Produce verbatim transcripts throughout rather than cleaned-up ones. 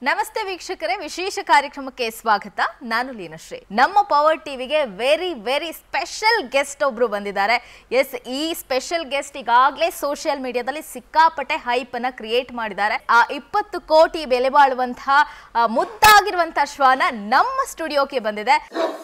ನಮಸ್ತೆ ವೀಕ್ಷಕರೇ, ವಿಶೇಷ ಕಾರ್ಯಕ್ರಮಕ್ಕೆ ಸ್ವಾಗತ. ನಾನು ಲೀನಶ್ರೀ. ನಮ್ಮ ಪವರ್ ಟಿವಿಗೆ ವೆರಿ ವೆರಿ ಸ್ಪೆಷಲ್ ಗೆಸ್ಟ್ ಒಬ್ರು ಬಂದಿದ್ದಾರೆ. ಎಸ್, ಈ ಸ್ಪೆಷಲ್ ಗೆಸ್ಟ್ ಈಗಾಗಲೇ ಸೋಷಿಯಲ್ ಮೀಡಿಯಾದಲ್ಲಿ ಸಿಕ್ಕಾಪಟ್ಟೆ ಹೈಪ್ ಅನ್ನ ಕ್ರಿಯೇಟ್ ಮಾಡಿದ್ದಾರೆ. ಆ ಇಪ್ಪತ್ತು ಕೋಟಿ ಬೆಲೆ ಬಾಳುವಂತಹ ಮುದ್ದಾಗಿರುವಂತಹ ಶ್ವಾನ ನಮ್ಮ ಸ್ಟುಡಿಯೋಕ್ಕೆ ಬಂದಿದೆ.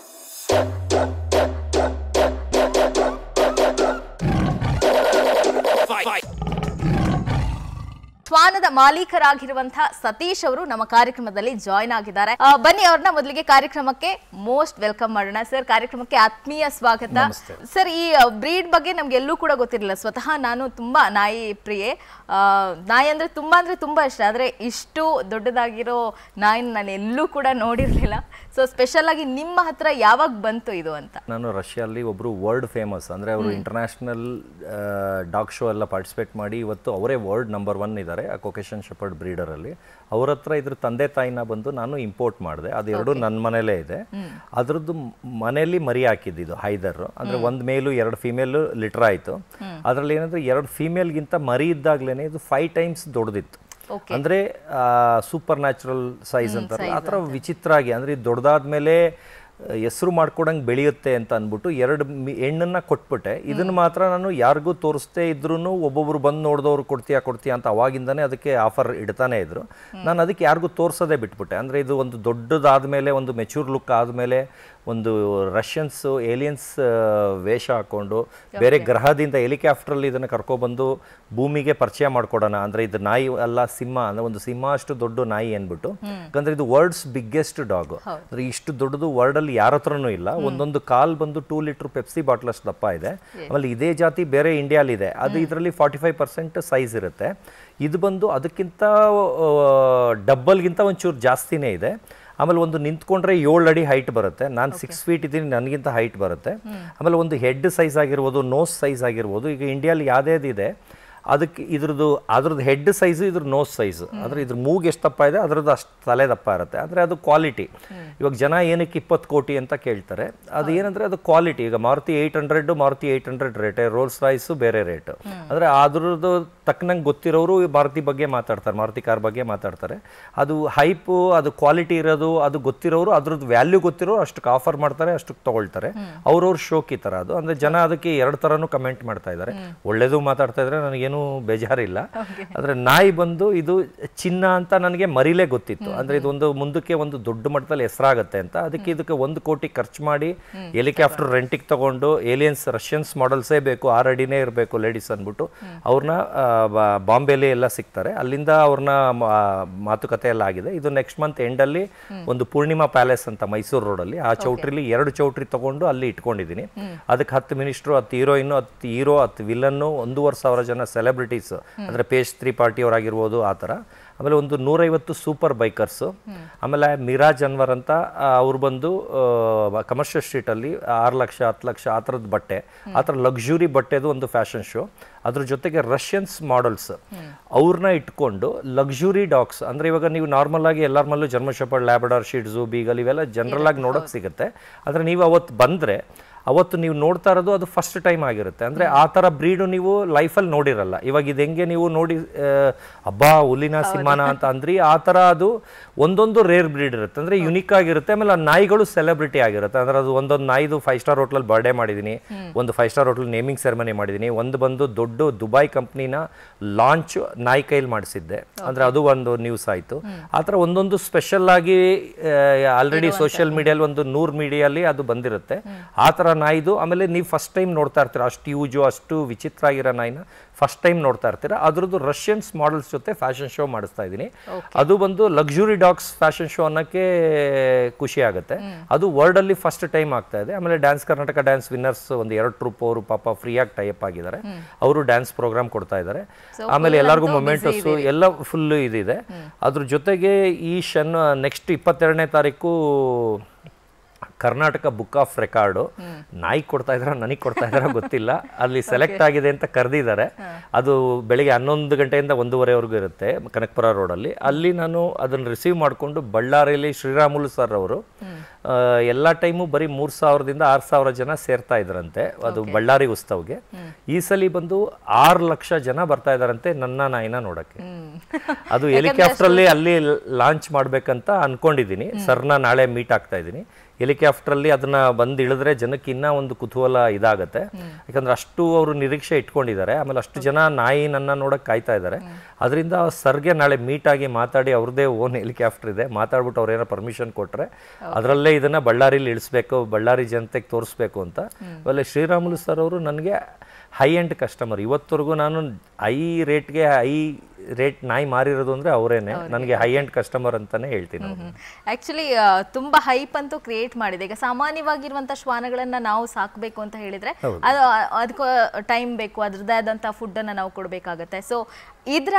ಶ್ವಾನದ ಮಾಲೀಕರಾಗಿರುವಂತಹ ಸತೀಶ್ ಅವರು ನಮ್ಮ ಕಾರ್ಯಕ್ರಮದಲ್ಲಿ ಜಾಯ್ನ್ ಆಗಿದ್ದಾರೆ. ಬನ್ನಿ, ಅವ್ರನ್ನ ಮೊದಲಿಗೆ ಕಾರ್ಯಕ್ರಮಕ್ಕೆ ಮೋಸ್ಟ್ ವೆಲ್ಕಮ್ ಮಾಡೋಣ. ಸರ್, ಕಾರ್ಯಕ್ರಮಕ್ಕೆ ಆತ್ಮೀಯ ಸ್ವಾಗತ. ಸರ್, ಈ ಬ್ರೀಡ್ ಬಗ್ಗೆ ನಮ್ಗೆ ಎಲ್ಲೂ ಕೂಡ ಗೊತ್ತಿರಲಿಲ್ಲ. ಸ್ವತಃ ನಾನು ತುಂಬಾ ನಾಯಿ ಪ್ರಿಯೆ. ನಾಯಿ ಅಂದ್ರೆ ತುಂಬಾ ಅಂದ್ರೆ ತುಂಬಾ ಇಷ್ಟ. ಆದ್ರೆ ಇಷ್ಟು ದೊಡ್ಡದಾಗಿರೋ ನಾಯಿನ ನಾನು ಎಲ್ಲೂ ಕೂಡ ನೋಡಿರ್ಲಿಲ್ಲ. ಸೊ ಸ್ಪೆಷಲ್ ಆಗಿ ನಿಮ್ಮ ಹತ್ರ ಯಾವಾಗ ಬಂತು ಇದು ಅಂತ? ನಾನು ರಷ್ಯಲ್ಲಿ ಒಬ್ರು ವರ್ಲ್ಡ್ ಫೇಮಸ್, ಅಂದ್ರೆ ಅವರು ಇಂಟರ್ನ್ಯಾಷನಲ್ ಡಾಗ್ ಶೋ ಎಲ್ಲ ಪಾರ್ಟಿಸಿಪೇಟ್ ಮಾಡಿ ಇವತ್ತು ಅವರೇ ವರ್ಲ್ಡ್ ನಂಬರ್ ಒನ್ ಇದ್ದಾರೆ ಆ ಕೊಕೇಶನ್ ಶೆಪರ್ಡ್ ಬ್ರೀಡರ್ ಅಲ್ಲಿ. ಅವ್ರ ಹತ್ರ ಇದ್ರ ತಂದೆ ತಾಯಿನ ಬಂದು ನಾನು ಇಂಪೋರ್ಟ್ ಮಾಡಿದೆ. ಅದೆರಡು ನನ್ನ ಮನೇಲೇ ಇದೆ. ಅದ್ರದ್ದು ಮನೆಯಲ್ಲಿ ಮರಿ ಹಾಕಿದ್ದು ಹೈದರ್, ಅಂದ್ರೆ ಒಂದ್ ಮೇಲು ಎರಡು ಫಿಮೇಲ್ ಲಿಟರ್ ಆಯ್ತು. ಅದ್ರಲ್ಲಿ ಏನಂದ್ರೆ ಎರಡು ಫಿಮೇಲ್ಗಿಂತ ಮರಿ ಇದ್ದಾಗ್ಲೇನೆ ಇದು ಫೈವ್ ಟೈಮ್ಸ್ ದೊಡ್ಡದಿತ್ತು. ಅಂದ್ರೆ ಸೂಪರ್ ನ್ಯಾಚುರಲ್ ಸೈಜ್ ಅಂತಾರೆ ಆ ಥರ ವಿಚಿತ್ರ ಆಗಿ, ಅಂದ್ರೆ ಇದು ದೊಡ್ಡದಾದ್ಮೇಲೆ ಹೆಸರು ಮಾಡ್ಕೊಡಂಗೆ ಬೆಳೆಯುತ್ತೆ ಅಂತ ಅಂದ್ಬಿಟ್ಟು ಎರಡು ಹೆಣ್ಣನ್ನ ಕೊಟ್ಬಿಟ್ಟೆ. ಇದನ್ನು ಮಾತ್ರ ನಾನು ಯಾರಿಗೂ ತೋರಿಸ್ತೇ ಇದ್ರೂ ಒಬ್ಬೊಬ್ರು ಬಂದು ನೋಡಿದವ್ರು ಕೊಡ್ತೀಯಾ ಕೊಡ್ತೀಯಾ ಅಂತ ಅವಾಗಿಂದಾನೆ ಅದಕ್ಕೆ ಆಫರ್ ಇಡ್ತಾನೆ ಇದ್ರು. ನಾನು ಅದಕ್ಕೆ ಯಾರಿಗೂ ತೋರಿಸೋದೇ ಬಿಟ್ಬಿಟ್ಟೆ. ಅಂದರೆ ಇದು ಒಂದು ದೊಡ್ಡದಾದ್ಮೇಲೆ, ಒಂದು ಮೆಚೂರ್ ಲುಕ್ ಆದಮೇಲೆ, ಒಂದು ರಷ್ಯನ್ಸ್ ಏಲಿಯನ್ಸ್ ವೇಷ ಹಾಕೊಂಡು ಬೇರೆ ಗ್ರಹದಿಂದ ಹೆಲಿಕಾಪ್ಟ್ರಲ್ಲಿ ಇದನ್ನು ಕರ್ಕೊಬಂದು ಭೂಮಿಗೆ ಪರಿಚಯ ಮಾಡ್ಕೊಡೋಣ. ಅಂದರೆ ಇದು ನಾಯಿ ಅಲ್ಲ, ಸಿಂಹ, ಅಂದರೆ ಒಂದು ಸಿಂಹ ಅಷ್ಟು ದೊಡ್ಡ ನಾಯಿ ಅಂದ್ಬಿಟ್ಟು. ಯಾಕಂದರೆ ಇದು ವರ್ಲ್ಡ್ಸ್ ಬಿಗ್ಗೆಸ್ಟ್ ಡಾಗ್. ಅಂದರೆ ಇಷ್ಟು ದೊಡ್ಡದು ವರ್ಲ್ಡಲ್ಲಿ ಯಾರ ಹತ್ರನೂ ಇಲ್ಲ. ಒಂದೊಂದು ಕಾಲ್ ಬಂದು ಟೂ ಲೀಟರ್ ಪೆಪ್ಸಿ ಬಾಟ್ಲ್ ಅಷ್ಟು ದಪ್ಪ ಇದೆ. ಆಮೇಲೆ ಇದೇ ಜಾತಿ ಬೇರೆ ಇಂಡಿಯಾಲಿದೆ, ಅದು ಇದರಲ್ಲಿ ಫಾರ್ಟಿ ಫೈವ್ ಪರ್ಸೆಂಟ್ ಸೈಜ್ ಇರುತ್ತೆ. ಇದು ಬಂದು ಅದಕ್ಕಿಂತ ಡಬ್ಬಲ್ಗಿಂತ ಒಂಚೂರು ಜಾಸ್ತಿನೇ ಇದೆ. ಆಮೇಲೆ ಒಂದು ನಿಂತ್ಕೊಂಡ್ರೆ ಏಳು ಅಡಿ ಹೈಟ್ ಬರುತ್ತೆ. ನಾನು ಸಿಕ್ಸ್ ಫೀಟ್ ಇದ್ದೀನಿ, ನನಗಿಂತ ಹೈಟ್ ಬರುತ್ತೆ. ಆಮೇಲೆ ಒಂದು ಹೆಡ್ ಸೈಜ್ ಆಗಿರ್ಬೋದು, ನೋಸ್ ಸೈಜ್ ಆಗಿರ್ಬೋದು. ಈಗ ಇಂಡಿಯಾಲಿ ಯಾವುದೇದಿದೆ ಅದಕ್ಕೆ ಇದ್ರದ್ದು ಅದ್ರದ್ದು ಹೆಡ್ ಸೈಜು, ಇದ್ರ ನೋಸ್ ಸೈಜು, ಅಂದರೆ ಇದ್ರ ಮೂಗು ಎಷ್ಟು ದಪ್ಪ ಇದೆ ಅದರದ್ದು ಅಷ್ಟು ತಲೆ ದಪ್ಪ ಇರುತ್ತೆ. ಅಂದರೆ ಅದು ಕ್ವಾಲಿಟಿ. ಇವಾಗ ಜನ ಏನಕ್ಕೆ ಇಪ್ಪತ್ತು ಕೋಟಿ ಅಂತ ಕೇಳ್ತಾರೆ. ಅದು ಏನಂದರೆ ಅದು ಕ್ವಾಲಿಟಿ. ಈಗ Maruti eight hundred Maruti eight hundred ರೇಟೇ, ರೋಲ್ಸ್ ರಾಯ್ಸು ಬೇರೆ ರೇಟು. ಅಂದರೆ ಅದ್ರದ್ದು ತಕ್ಕನಂಗೆ ಗೊತ್ತಿರೋರು ಮಾರುತಿ ಬಗ್ಗೆ ಮಾತಾಡ್ತಾರೆ, ಮಾರುತಿ ಕಾರ್ ಬಗ್ಗೆ ಮಾತಾಡ್ತಾರೆ. ಅದು ಹೈಪು, ಅದು ಕ್ವಾಲಿಟಿ ಇರೋದು, ಅದು ಗೊತ್ತಿರೋರು, ಅದ್ರದ್ದು ವ್ಯಾಲ್ಯೂ ಗೊತ್ತಿರೋರು ಅಷ್ಟಕ್ಕೆ ಆಫರ್ ಮಾಡ್ತಾರೆ, ಅಷ್ಟಕ್ಕೆ ತೊಗೊಳ್ತಾರೆ. ಅವ್ರವ್ರ ಶೋಕಿ ಥರ ಅದು. ಅಂದರೆ ಜನ ಅದಕ್ಕೆ ಎರಡು ಥರನೂ ಕಮೆಂಟ್ ಮಾಡ್ತಾ ಇದ್ದಾರೆ. ಒಳ್ಳೇದು ಮಾತಾಡ್ತಾ ಇದ್ದಾರೆ, ನನಗೆ ಬೇಜಾರಿಲ್ಲ. ಆದ್ರೆ ನಾಯಿ ಬಂದು ಇದು ಚಿನ್ನ ಅಂತ ನನಗೆ ಮರಿಲೇ ಗೊತ್ತಿತ್ತು. ಅಂದ್ರೆ ಇದೊಂದು ಮುಂದಕ್ಕೆ ಒಂದು ದೊಡ್ಡ ಮಟ್ಟದಲ್ಲಿ ಹೆಸರಾಗತ್ತೆ ಅಂತ. ಅದಕ್ಕೆ ಇದಕ್ಕೆ ಒಂದು ಕೋಟಿ ಖರ್ಚು ಮಾಡಿ ಹೆಲಿಕಾಪ್ಟರ್ ರೆಂಟಿಗೆ ತಗೊಂಡು, ಏಲಿಯನ್ಸ್ ರಷ್ಯನ್ಸ್ ಮಾಡೆಲ್ಸೇ ಬೇಕು, ಆರ್ ಅಡಿನೇ ಇರಬೇಕು ಲೇಡೀಸ್ ಅಂದ್ಬಿಟ್ಟು ಅವ್ರನ್ನ ಬಾಂಬೆಲಿ ಎಲ್ಲ ಸಿಗ್ತಾರೆ. ಅಲ್ಲಿಂದ ಅವ್ರನ್ನ ಮಾತುಕತೆ ಎಲ್ಲ ಆಗಿದೆ. ಇದು ನೆಕ್ಸ್ಟ್ ಮಂತ್ ಎಂಡ್ ಅಲ್ಲಿ ಒಂದು ಪೂರ್ಣಿಮಾ ಪ್ಯಾಲೇಸ್ ಅಂತ ಮೈಸೂರು ರೋಡಲ್ಲಿ, ಆ ಚೌಟ್ರಿಲಿ ಎರಡು ಚೌಟ್ರಿ ತಗೊಂಡು ಅಲ್ಲಿ ಇಟ್ಕೊಂಡಿದ್ದೀನಿ. ಅದಕ್ಕೆ ಹತ್ತು ಮಿನಿಸ್ಟ್ರು, ಹತ್ತು ಹೀರೋಯಿನ್, ಹತ್ತು ಹೀರೋ, ಹತ್ತು ವಿಲನ್ನು, ಒಂದೂವರೆ ಸಾವಿರ ಜನ ಸೆಲೆಬ್ರಿಟೀಸ್, ಅಂದರೆ ಪೇಜ್ ತ್ರೀ ಪಾರ್ಟಿ ಅವರಾಗಿರ್ಬೋದು ಆ ಥರ. ಆಮೇಲೆ ಒಂದು ನೂರೈವತ್ತು ಸೂಪರ್ ಬೈಕರ್ಸು. ಆಮೇಲೆ ಮಿರಾಜ್ ಅನ್ವರ್ ಅಂತ ಅವ್ರು ಬಂದು ಕಮರ್ಷಿಯಲ್ ಸ್ಟ್ರೀಟಲ್ಲಿ ಆರು ಲಕ್ಷ ಹತ್ತು ಲಕ್ಷ ಆ ಥರದ್ದು ಬಟ್ಟೆ, ಆ ಥರ ಲಕ್ಸುರಿ ಬಟ್ಟೆದು ಒಂದು ಫ್ಯಾಷನ್ ಶೋ. ಅದ್ರ ಜೊತೆಗೆ ರಷ್ಯನ್ಸ್ ಮಾಡೆಲ್ಸ್ ಅವ್ರನ್ನ ಇಟ್ಕೊಂಡು ಲಕ್ಸುರಿ ಡಾಗ್ಸ್. ಅಂದರೆ ಇವಾಗ ನೀವು ನಾರ್ಮಲ್ ಆಗಿ ಎಲ್ಲರ ಮಲ್ಲೂ German shepherd, Labrador, shih tzu, beagle ಇವೆಲ್ಲ ಜನರಲ್ ಆಗಿ ನೋಡೋಕೆ ಸಿಗುತ್ತೆ. ಆದರೆ ನೀವು ಅವತ್ತು ಬಂದರೆ ಅವತ್ತು ನೀವು ನೋಡ್ತಾ ಇರೋದು ಅದು ಫಸ್ಟ್ ಟೈಮ್ ಆಗಿರುತ್ತೆ. ಅಂದರೆ ಆ ಥರ ಬ್ರೀಡು ನೀವು ಲೈಫಲ್ಲಿ ನೋಡಿರಲ್ಲ. ಇವಾಗ ಇದು ಹೆಂಗೆ ನೀವು ನೋಡಿ ಹಬ್ಬ ಹುಲಿನ ಸಿಂಹನ ಅಂತ ಅಂದ್ರಿ, ಆ ಥರ ಅದು ಒಂದೊಂದು ರೇರ್ ಬ್ರೀಡ್ ಇರುತ್ತೆ. ಅಂದರೆ ಯುನಿಕ್ ಆಗಿರುತ್ತೆ. ಆಮೇಲೆ ಆ ನಾಯಿಗಳು ಸೆಲೆಬ್ರಿಟಿ ಆಗಿರುತ್ತೆ. ಅಂದರೆ ಅದು ಒಂದೊಂದು ನಾಯಿದು ಫೈವ್ ಸ್ಟಾರ್ ಹೋಟ್ಲಲ್ಲಿ ಬರ್ಡೇ ಮಾಡಿದ್ದೀನಿ, ಒಂದು five star hotel naming ceremony ಮಾಡಿದ್ದೀನಿ, ಒಂದು ಬಂದು ದೊಡ್ಡ ದುಬೈ ಕಂಪ್ನಿನ ಲಾಂಚ್ ನಾಯಿ ಕೈಲಿ ಮಾಡಿಸಿದ್ದೆ. ಅಂದರೆ ಅದು ಒಂದು ನ್ಯೂಸ್ ಆಯಿತು. ಆ ಥರ ಒಂದೊಂದು ಸ್ಪೆಷಲ್ ಆಗಿ ಆಲ್ರೆಡಿ ಸೋಷಿಯಲ್ ಮೀಡಿಯಲ್ಲಿ ಒಂದು ನೂರು ಮೀಡಿಯಲ್ಲಿ ಅದು ಬಂದಿರುತ್ತೆ. ಆ ಥರ ನಾಯಿದು. ಆಮೇಲೆ ನೀವು ಫಸ್ಟ್ ಟೈಮ್ ನೋಡ್ತಾ ಇರ್ತೀರ, ಅಷ್ಟು ಯೂಜು, ಅಷ್ಟು ವಿಚಿತ್ರ ಆಗಿರೋ ನಾಯಿನ ಫಸ್ಟ್ ಟೈಮ್ ನೋಡ್ತಾ ಇರ್ತೀರ. ಅದ್ರದ್ದು ರಷ್ಯನ್ಸ್ ಮಾಡೆಲ್ಸ್ ಜೊತೆ ಫ್ಯಾಷನ್ ಶೋ ಮಾಡಿಸ್ತಾ ಇದ್ದೀನಿ. ಅದು ಬಂದು ಲಕ್ಸುರಿ ಡಾಗ್ಸ್ ಫ್ಯಾಷನ್ ಶೋ ಅನ್ನೋಕ್ಕೆ ಖುಷಿ ಆಗುತ್ತೆ. ಅದು ವರ್ಲ್ಡ್ ಅಲ್ಲಿ ಫಸ್ಟ್ ಟೈಮ್ ಆಗ್ತಾ ಇದೆ. ಆಮೇಲೆ ಡ್ಯಾನ್ಸ್ ಕರ್ನಾಟಕ ಡ್ಯಾನ್ಸ್ ವಿನ್ನರ್ಸ್ ಒಂದು ಎರಡು ಟ್ರೂಪ್ ಅವರು ಪಾಪ ಫ್ರೀಯಾಗಿ ಟೈಪ್ ಆಗಿದ್ದಾರೆ. ಅವರು ಡ್ಯಾನ್ಸ್ ಪ್ರೋಗ್ರಾಮ್ ಕೊಡ್ತಾ ಇದ್ದಾರೆ. ಆಮೇಲೆ ಎಲ್ಲರಿಗೂ ಮೊಮೆಂಟಸ್ ಎಲ್ಲ ಫುಲ್ ಇದಿದೆ. ಅದ್ರ ಜೊತೆಗೆ ಈ ಶನ್ ನೆಕ್ಸ್ಟ್ ಇಪ್ಪತ್ತೆರಡನೇ ತಾರೀಕು ಕರ್ನಾಟಕ ಬುಕ್ ಆಫ್ ರೆಕಾರ್ಡು ನಾಯಿ ಕೊಡ್ತಾ ಇದಾರ ನನಗೆ ಕೊಡ್ತಾ ಇದಾರ ಗೊತ್ತಿಲ್ಲ, ಅಲ್ಲಿ ಸೆಲೆಕ್ಟ್ ಆಗಿದೆ ಅಂತ ಕರೆದಿದ್ದಾರೆ. ಅದು ಬೆಳಿಗ್ಗೆ ಹನ್ನೊಂದು ಗಂಟೆಯಿಂದ ಒಂದೂವರೆವರೆಗೂ ಇರುತ್ತೆ ಕನಕಪುರ ರೋಡಲ್ಲಿ. ಅಲ್ಲಿ ನಾನು ಅದನ್ನು ರಿಸೀವ್ ಮಾಡಿಕೊಂಡು ಬಳ್ಳಾರಿಯಲ್ಲಿ ಶ್ರೀರಾಮುಲು ಸರ್ ಅವರು ಎಲ್ಲ ಟೈಮು ಬರೀ ಮೂರು ಸಾವಿರದಿಂದ ಆರು ಸಾವಿರ ಜನ ಸೇರ್ತಾ ಇದ್ರಂತೆ ಅದು ಬಳ್ಳಾರಿ ಉತ್ಸವಗೆ. ಈ ಸಲ ಬಂದು ಆರು ಲಕ್ಷ ಜನ ಬರ್ತಾ ಇದಾರಂತೆ ನನ್ನ ನಾಯಿನ ನೋಡಕ್ಕೆ. ಅದು ಹೆಲಿಕಾಪ್ಟರ್ ಅಲ್ಲಿ ಅಲ್ಲಿ ಲಾಂಚ್ ಮಾಡ್ಬೇಕಂತ ಅನ್ಕೊಂಡಿದ್ದೀನಿ. ಸರ್ನ ನಾಳೆ ಮೀಟ್ ಆಗ್ತಾ ಇದ್ದೀನಿ. ಹೆಲಿಕಾಪ್ಟರ್ ಅಲ್ಲಿ ಅದನ್ನ ಬಂದು ಇಳಿದ್ರೆ ಜನಕ್ಕೆ ಇನ್ನೂ ಒಂದು ಕುತೂಹಲ ಇದಾಗತ್ತೆ. ಯಾಕಂದ್ರೆ ಅಷ್ಟು ಅವರು ನಿರೀಕ್ಷೆ ಇಟ್ಕೊಂಡಿದ್ದಾರೆ. ಆಮೇಲೆ ಅಷ್ಟು ಜನ ನಾಯಿ ನನ್ನ ನೋಡಕ್ ಕಾಯ್ತಾ ಇದ್ದಾರೆ. ಅದರಿಂದ ಸರ್ಗೆ ನಾಳೆ ಮೀಟ್ ಆಗಿ ಮಾತಾಡಿ ಅವ್ರದೇ ಓನ್ ಹೆಲಿಕಾಪ್ಟರ್ ಇದೆ, ಮಾತಾಡ್ಬಿಟ್ಟು ಅವ್ರು ಏನೋ ಪರ್ಮಿಷನ್ ಕೊಟ್ರೆ ಅದರಲ್ಲೇ ಇದನ್ನ ಬಳ್ಳಾರಿಲಿ ಇಳಿಸ್ಬೇಕು, ಬಳ್ಳಾರಿ ಜನತೆಗೆ ತೋರಿಸ್ಬೇಕು ಅಂತ. ಆಮೇಲೆ ಶ್ರೀರಾಮುಲು ಸರ್ ಅವರು ನನಗೆ ಹೈ ಎಂಡ್ ಕಸ್ಟಮರ್. ಇವತ್ತವರೆಗೂ ನಾನು ಹೈ ರೇಟ್ಗೆ ಹೈ ರೇಟ್ ನಾಯಿ ಮಾರಿರೋದು ಅಂದ್ರೆ ಅವರೇನೆ ನನಗೆ ಹೈ ಎಂಡ್ ಕಸ್ಟಮರ್ ಅಂತಾನೆ ಹೇಳ್ತೀನಿ. ಆಕ್ಚುಲಿ ತುಂಬಾ ಹೈಪ್ ಅಂತೂ ಕ್ರಿಯೇಟ್ ಮಾಡಿದೆ. ಈಗ ಸಾಮಾನ್ಯವಾಗಿರುವಂತಹ ಶ್ವಾನಗಳನ್ನ ನಾವು ಸಾಕಬೇಕು ಅಂತ ಹೇಳಿದ್ರೆ ಅದು ಅದಕ್ಕೂ ಟೈಮ್ ಬೇಕು, ಅದ್ರದ್ದೇ ಆದಂತಹ ಫುಡ್ ಅನ್ನ ನಾವು ಕೊಡ್ಬೇಕಾಗತ್ತೆ. ಸೊ ಇದ್ರ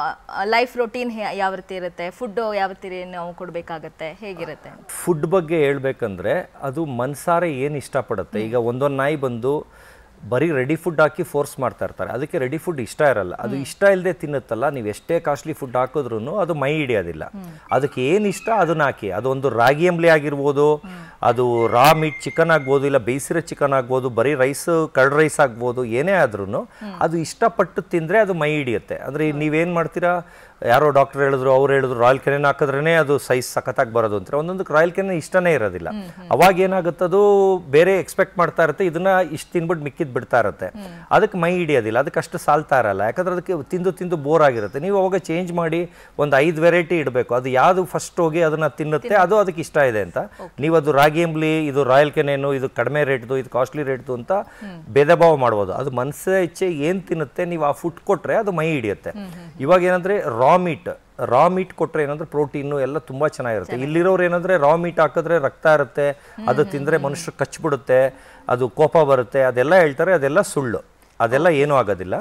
ಲೈಫ್ ರೊಟೀನ್ ಯಾವ ರೀತಿ ಇರುತ್ತೆ, ಫುಡ್ ಯಾವ ರೀತಿ ನಾವು ಕೊಡ್ಬೇಕಾಗತ್ತೆ, ಹೇಗಿರುತ್ತೆ? ಫುಡ್ ಬಗ್ಗೆ ಹೇಳ್ಬೇಕಂದ್ರೆ ಅದು ಮನ್ಸಾರೆ ಏನ್ ಇಷ್ಟಪಡುತ್ತೆ. ಈಗ ಒಂದೊಂದು ನಾಯಿ ಬಂದು ಬರೀ ರೆಡಿ ಫುಡ್ ಹಾಕಿ ಫೋರ್ಸ್ ಮಾಡ್ತಾ ಇರ್ತಾರೆ, ಅದಕ್ಕೆ ರೆಡಿ ಫುಡ್ ಇಷ್ಟ ಇರಲ್ಲ. ಅದು ಇಷ್ಟ ಇಲ್ಲದೆ ತಿನ್ನುತ್ತಲ್ಲ, ನೀವು ಎಷ್ಟೇ ಕಾಸ್ಟ್ಲಿ ಫುಡ್ ಹಾಕಿದ್ರು ಅದು ಮೈ ಹಿಡಿಯೋದಿಲ್ಲ. ಅದಕ್ಕೆ ಏನು ಇಷ್ಟ ಅದನ್ನ ಹಾಕಿ. ಅದೊಂದು ರಾಗಿ ಅಂಬ್ಲಿ ಆಗಿರ್ಬೋದು, ಅದು ರಾ ಮೀಟ್ ಚಿಕನ್ ಆಗ್ಬೋದು, ಇಲ್ಲ ಬೇಯಿಸಿರೋ ಚಿಕನ್ ಆಗ್ಬೋದು, ಬರೀ ರೈಸ್ ಕರ್ಡ್ ರೈಸ್ ಆಗ್ಬೋದು, ಏನೇ ಆದ್ರೂ ಅದು ಇಷ್ಟಪಟ್ಟು ತಿಂದರೆ ಅದು ಮೈ ಹಿಡಿಯುತ್ತೆ. ಅಂದರೆ ನೀವೇನು ಮಾಡ್ತೀರಾ, ಯಾರೋ ಡಾಕ್ಟರ್ ಹೇಳಿದ್ರು, ಅವ್ರು ಹೇಳಿದ್ರು ರಾಯಲ್ ಕೆನೆನ್ ಹಾಕಿದ್ರೇ ಅದು ಸೈಜ್ ಸಖತ್ತಾಗಿ ಬರೋದು ಅಂತ. ಒಂದೊಂದು ರಾಯಲ್ ಕೆನೆನ್ ಇಷ್ಟನೇ ಇರೋದಿಲ್ಲ. ಅವಾಗ ಏನಾಗುತ್ತೆ, ಅದು ಬೇರೆ ಎಕ್ಸ್ಪೆಕ್ಟ್ ಮಾಡ್ತಾ ಇರುತ್ತೆ, ಇದನ್ನ ಇಷ್ಟು ತಿನ್ಬಿಟ್ಟು ಮಿಕ್ಕಿದ್ ಬಿಡ್ತಾ ಇರುತ್ತೆ, ಅದಕ್ಕೆ ಮೈ ಹಿಡಿಯೋದಿಲ್ಲ, ಅದಕ್ಕೆ ಅಷ್ಟು ಸಾಲ್ತಾ ಇರಲ್ಲ. ಯಾಕಂದ್ರೆ ಅದಕ್ಕೆ ತಿಂದು ತಿಂದು ಬೋರ್ ಆಗಿರುತ್ತೆ. ನೀವು ಅವಾಗ ಚೇಂಜ್ ಮಾಡಿ ಒಂದು ಐದು ವೆರೈಟಿ ಇಡಬೇಕು. ಅದು ಯಾವುದು ಫಸ್ಟ್ ಹೋಗಿ ಅದನ್ನ ತಿನ್ನುತ್ತೆ ಅದು ಅದಕ್ಕೆ ಇಷ್ಟ ಇದೆ ಅಂತ. ನೀವು ಅದು ರಾಗಿ ಅಂಬ್ಲಿ, ಇದು ರಾಯಲ್ ಕೆನೆನು, ಇದು ಕಡಿಮೆ ರೇಟ್ದು, ಇದು ಕಾಸ್ಟ್ಲಿ ರೇಟ್ದು ಅಂತ ಭೇದ ಭಾವ ಮಾಡ್ಬೋದು. ಅದು ಮನಸ್ಸೇ ಇಚ್ಛೆ ಏನು ತಿನ್ನುತ್ತೆ, ನೀವು ಆ ಫುಡ್ ಕೊಟ್ರೆ ಅದು ಮೈ ಹಿಡಿಯುತ್ತೆ. ಇವಾಗ ಏನಂದ್ರೆ ರಾ ಮೀಟ್ ರಾ ಮೀಟ್ ಕೊಟ್ರೆ ಏನಂದ್ರೆ ಪ್ರೋಟೀನು ಎಲ್ಲ ತುಂಬಾ ಚೆನ್ನಾಗಿರುತ್ತೆ. ಇಲ್ಲಿರೋರು ಏನಂದ್ರೆ ರಾ ಮೀಟ್ ಹಾಕಿದ್ರೆ ರಕ್ತ ಇರುತ್ತೆ, ಅದು ತಿಂದ್ರೆ ಮನುಷ್ಯರು ಕಚ್ಬಿಡುತ್ತೆ, ಅದು ಕೋಪ ಬರುತ್ತೆ, ಅದೆಲ್ಲ ಹೇಳ್ತಾರೆ. ಅದೆಲ್ಲ ಸುಳ್ಳು, ಅದೆಲ್ಲ ಏನೂ ಆಗೋದಿಲ್ಲ.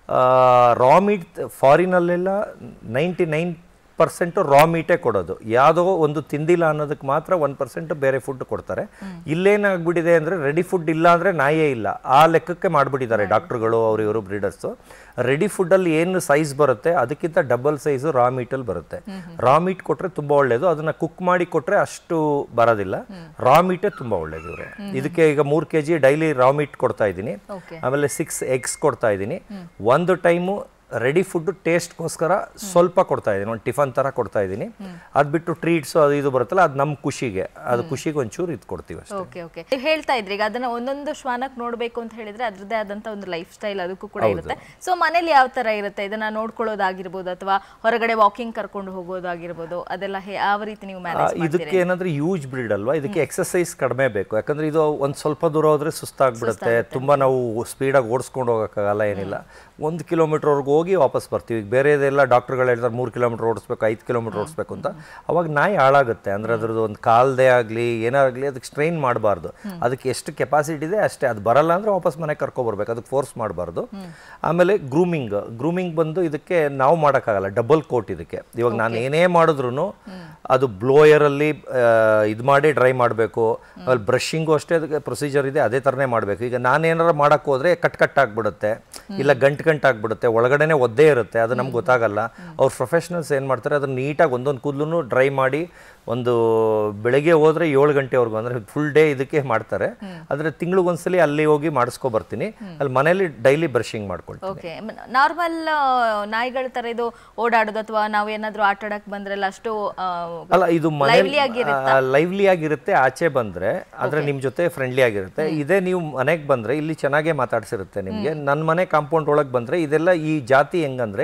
ರಾ ಮೀಟ್ ಫಾರಿನಲ್ಲೆಲ್ಲ ನೈಂಟಿ ನೈನ್ ಪರ್ಸೆಂಟ್ ರಾ ಮೀಟೇ ಕೊಡೋದು. ಯಾವುದೋ ಒಂದು ತಿಂದಿಲ್ಲ ಅನ್ನೋದಕ್ಕೆ ಮಾತ್ರ ಒನ್ ಪರ್ಸೆಂಟ್ ಬೇರೆ ಫುಡ್ ಕೊಡ್ತಾರೆ. ಇಲ್ಲೇನಾಗ್ಬಿಟ್ಟಿದೆ ಅಂದರೆ ರೆಡಿ ಫುಡ್ ಇಲ್ಲ ಅಂದರೆ ನಾಯೇ ಇಲ್ಲ, ಆ ಲೆಕ್ಕಕ್ಕೆ ಮಾಡಿಬಿಟ್ಟಿದ್ದಾರೆ ಡಾಕ್ಟ್ರುಗಳು, ಅವರು ಇವರು ಬ್ರೀಡರ್ಸು. ರೆಡಿ ಫುಡ್ಡಲ್ಲಿ ಏನು ಸೈಜ್ ಬರುತ್ತೆ ಅದಕ್ಕಿಂತ ಡಬಲ್ ಸೈಜು ರಾ ಮೀಟಲ್ಲಿ ಬರುತ್ತೆ. ರಾ ಮೀಟ್ ಕೊಟ್ಟರೆ ತುಂಬ ಒಳ್ಳೆಯದು. ಅದನ್ನು ಕುಕ್ ಮಾಡಿ ಕೊಟ್ಟರೆ ಅಷ್ಟು ಬರೋದಿಲ್ಲ. ರಾ ಮೀಟೇ ತುಂಬ ಒಳ್ಳೇದು ಇವ್ರೆ. ಇದಕ್ಕೆ ಈಗ ಮೂರು K G daily raw meat ಕೊಡ್ತಾ ಇದ್ದೀನಿ. ಆಮೇಲೆ ಸಿಕ್ಸ್ ಎಗ್ಸ್ ಕೊಡ್ತಾ ಇದ್ದೀನಿ. ಒಂದು ಟೈಮು ರೆಡಿ ಫುಡ್ ಟೇಸ್ಟ್ಗೋಸ್ಕರ ಸ್ವಲ್ಪ ಕೊಡ್ತಾ ಇದ್ದೀನಿ, ಒಂದು ಟಿಫನ್ ಥರ ಕೊಡ್ತಾ ಇದ್ದೀನಿ. ಅದು ಬಿಟ್ಟು ಟ್ರೀಟ್ಸು ಅದು ಇದು ಬರುತ್ತಲ್ಲ, ಅದು ನಮ್ಮ ಖುಷಿಗೆ, ಅದು ಖುಷಿಗೆ ಒಂಚೂರು ಇದು ಕೊಡ್ತೀವಿ ಅಷ್ಟೇ. ಓಕೆ ಓಕೆ ನೀವು ಹೇಳ್ತಾ ಇದ್ರಿ ಈಗ ಅದನ್ನ ಒಂದೊಂದು ಶ್ವಾನಕ್ಕೆ ನೋಡಬೇಕು ಅಂತ ಹೇಳಿದ್ರೆ ಅದ್ರದ್ದೇ ಆದಂಥ ಒಂದು ಲೈಫ್ ಸ್ಟೈಲ್ ಅದಕ್ಕೂ ಕೂಡ ಇರುತ್ತೆ. ಸೊ ಮನೇಲಿ ಯಾವ ಥರ ಇರುತ್ತೆ, ಇದನ್ನ ನೋಡ್ಕೊಳ್ಳೋದಾಗಿರ್ಬೋದು ಅಥವಾ ಹೊರಗಡೆ ವಾಕಿಂಗ್ ಕರ್ಕೊಂಡು ಹೋಗೋದಾಗಿರ್ಬೋದು, ಅದೆಲ್ಲ ಯಾವ ರೀತಿ ನೀವು ಮ್ಯಾನೇಜ್ ಮಾಡ್ತೀರಿ? ಇದಕ್ಕೆ ಏನಂದ್ರೆ ಯೂಜ್ ಬ್ರೀಡ್ ಅಲ್ವಾ, ಇದಕ್ಕೆ ಎಕ್ಸಸೈಸ್ ಕಡಿಮೆ ಬೇಕು. ಯಾಕಂದ್ರೆ ಇದು ಒಂದು ಸ್ವಲ್ಪ ದೂರ ಹೋದ್ರೆ ಸುಸ್ತಾಗ್ಬಿಡುತ್ತೆ, ತುಂಬ ನಾವು ಸ್ಪೀಡಾಗಿ ಓಡಿಸ್ಕೊಂಡು ಹೋಗೋಕ್ಕಾಗಲ್ಲ, ಏನಿಲ್ಲ. ಒಂದು ಕಿಲೋಮೀಟರ್ವರೆಗೂ ಹೋಗಿ ವಾಪಸ್ ಬರ್ತೀವಿ. ಈಗ ಬೇರೆದೆಲ್ಲ ಡಾಕ್ಟರ್ಗಳು ಹೇಳ್ತಾರೆ ಮೂರು ಕಿಲೋಮೀಟರ್ ಓಡಿಸ್ಬೇಕು, ಐದು ಕಿಲೋಮೀಟರ್ ಓಡಿಸ್ಬೇಕು ಅಂತ. ಅವಾಗ ನಾಯಿ ಹಾಳಾಗುತ್ತೆ. ಅಂದರೆ ಅದ್ರದ್ದು ಒಂದು ಕಾಲ್ದೇ ಆಗಲಿ ಏನಾಗಲಿ ಅದಕ್ಕೆ ಸ್ಟ್ರೈನ್ ಮಾಡಬಾರ್ದು. ಅದಕ್ಕೆ ಎಷ್ಟು ಕೆಪಾಸಿಟಿ ಇದೆ ಅಷ್ಟೇ, ಅದು ಬರಲ್ಲ ಅಂದರೆ ವಾಪಸ್ ಮನೆಗೆ ಕರ್ಕೊಬರ್ಬೇಕು, ಅದಕ್ಕೆ ಫೋರ್ಸ್ ಮಾಡಬಾರ್ದು. ಆಮೇಲೆ ಗ್ರೂಮಿಂಗ್ ಗ್ರೂಮಿಂಗ್ ಬಂದು ಇದಕ್ಕೆ ನಾವು ಮಾಡೋಕ್ಕಾಗಲ್ಲ, ಡಬಲ್ ಕೋಟ್ ಇದಕ್ಕೆ. ಇವಾಗ ನಾನು ಏನೇ ಮಾಡಿದ್ರು ಅದು ಬ್ಲೋಯರಲ್ಲಿ ಇದು ಮಾಡಿ ಡ್ರೈ ಮಾಡಬೇಕು. ಆಮೇಲೆ ಬ್ರಷಿಂಗು ಅಷ್ಟೇ ಅದಕ್ಕೆ ಪ್ರೊಸೀಜರ್ ಇದೆ, ಅದೇ ಥರನೇ ಮಾಡಬೇಕು. ಈಗ ನಾನೇನಾರು ಮಾಡೋಕ್ಕೆ ಹೋದರೆ ಕಟ್ ಕಟ್ ಆಗಿಬಿಡುತ್ತೆ, ಇಲ್ಲ ಗಂಟು ಗಂಟು ಆಗಿಬಿಡುತ್ತೆ, ಒಳಗಡೆನೆ ಒದ್ದೇ ಇರುತ್ತೆ, ಅದು ನಮ್ಗೆ ಗೊತ್ತಾಗಲ್ಲ. ಅವ್ರು ಪ್ರೊಫೆಷನಲ್ಸ್ ಏನು ಮಾಡ್ತಾರೆ, ಅದನ್ನು ನೀಟಾಗಿ ಒಂದೊಂದು ಕೂದಲು ಡ್ರೈ ಮಾಡಿ ಒಂದು ಬೆಳಗ್ಗೆ ಹೋದ್ರೆ ಏಳು ಗಂಟೆವರೆಗೂ ಅಂದರೆ ಫುಲ್ ಡೇ ಇದಕ್ಕೆ ಮಾಡ್ತಾರೆ. ಆದರೆ ತಿಂಗಳಿಗೊಂದ್ಸಲಿ ಅಲ್ಲಿ ಹೋಗಿ ಮಾಡಿಸ್ಕೊ ಬರ್ತೀನಿ. ಅಲ್ಲಿ ಮನೇಲಿ ಡೈಲಿ ಬ್ರಷಿಂಗ್ ಮಾಡ್ಕೊಳ್ತೀನಿ. ಓಕೆ, ನಾರ್ಮಲ್ ನಾಯಿಗಳ ತರ ಇದು ಓಡಾಡೋದು ಅಥವಾ ನಾವು ಏನಾದರೂ ಆಟ ಆಡಕ್ಕೆ ಬಂದ್ರೆಲ್ಲ ಅಷ್ಟು ಅಲ್ಲ, ಇದು ಮನೇಲಿ ಲೈವ್ಲಿ ಆಗಿರುತ್ತೆ. ಆಚೆ ಬಂದ್ರೆ ಆದ್ರೆ ನಿಮ್ ಜೊತೆ ಫ್ರೆಂಡ್ಲಿ ಆಗಿರುತ್ತೆ. ಇದೇ ನೀವು ಮನೆಗೆ ಬಂದ್ರೆ ಇಲ್ಲಿ ಚೆನ್ನಾಗೇ ಮಾತಾಡ್ಸಿರುತ್ತೆ ನಿಮ್ಗೆ. ನನ್ನ ಮನೆ ಕಾಂಪೌಂಡ್ ಒಳಗೆ ಬಂದ್ರೆ ಇದೆಲ್ಲ ಈ ಜಾತಿ ಹೆಂಗಂದ್ರೆ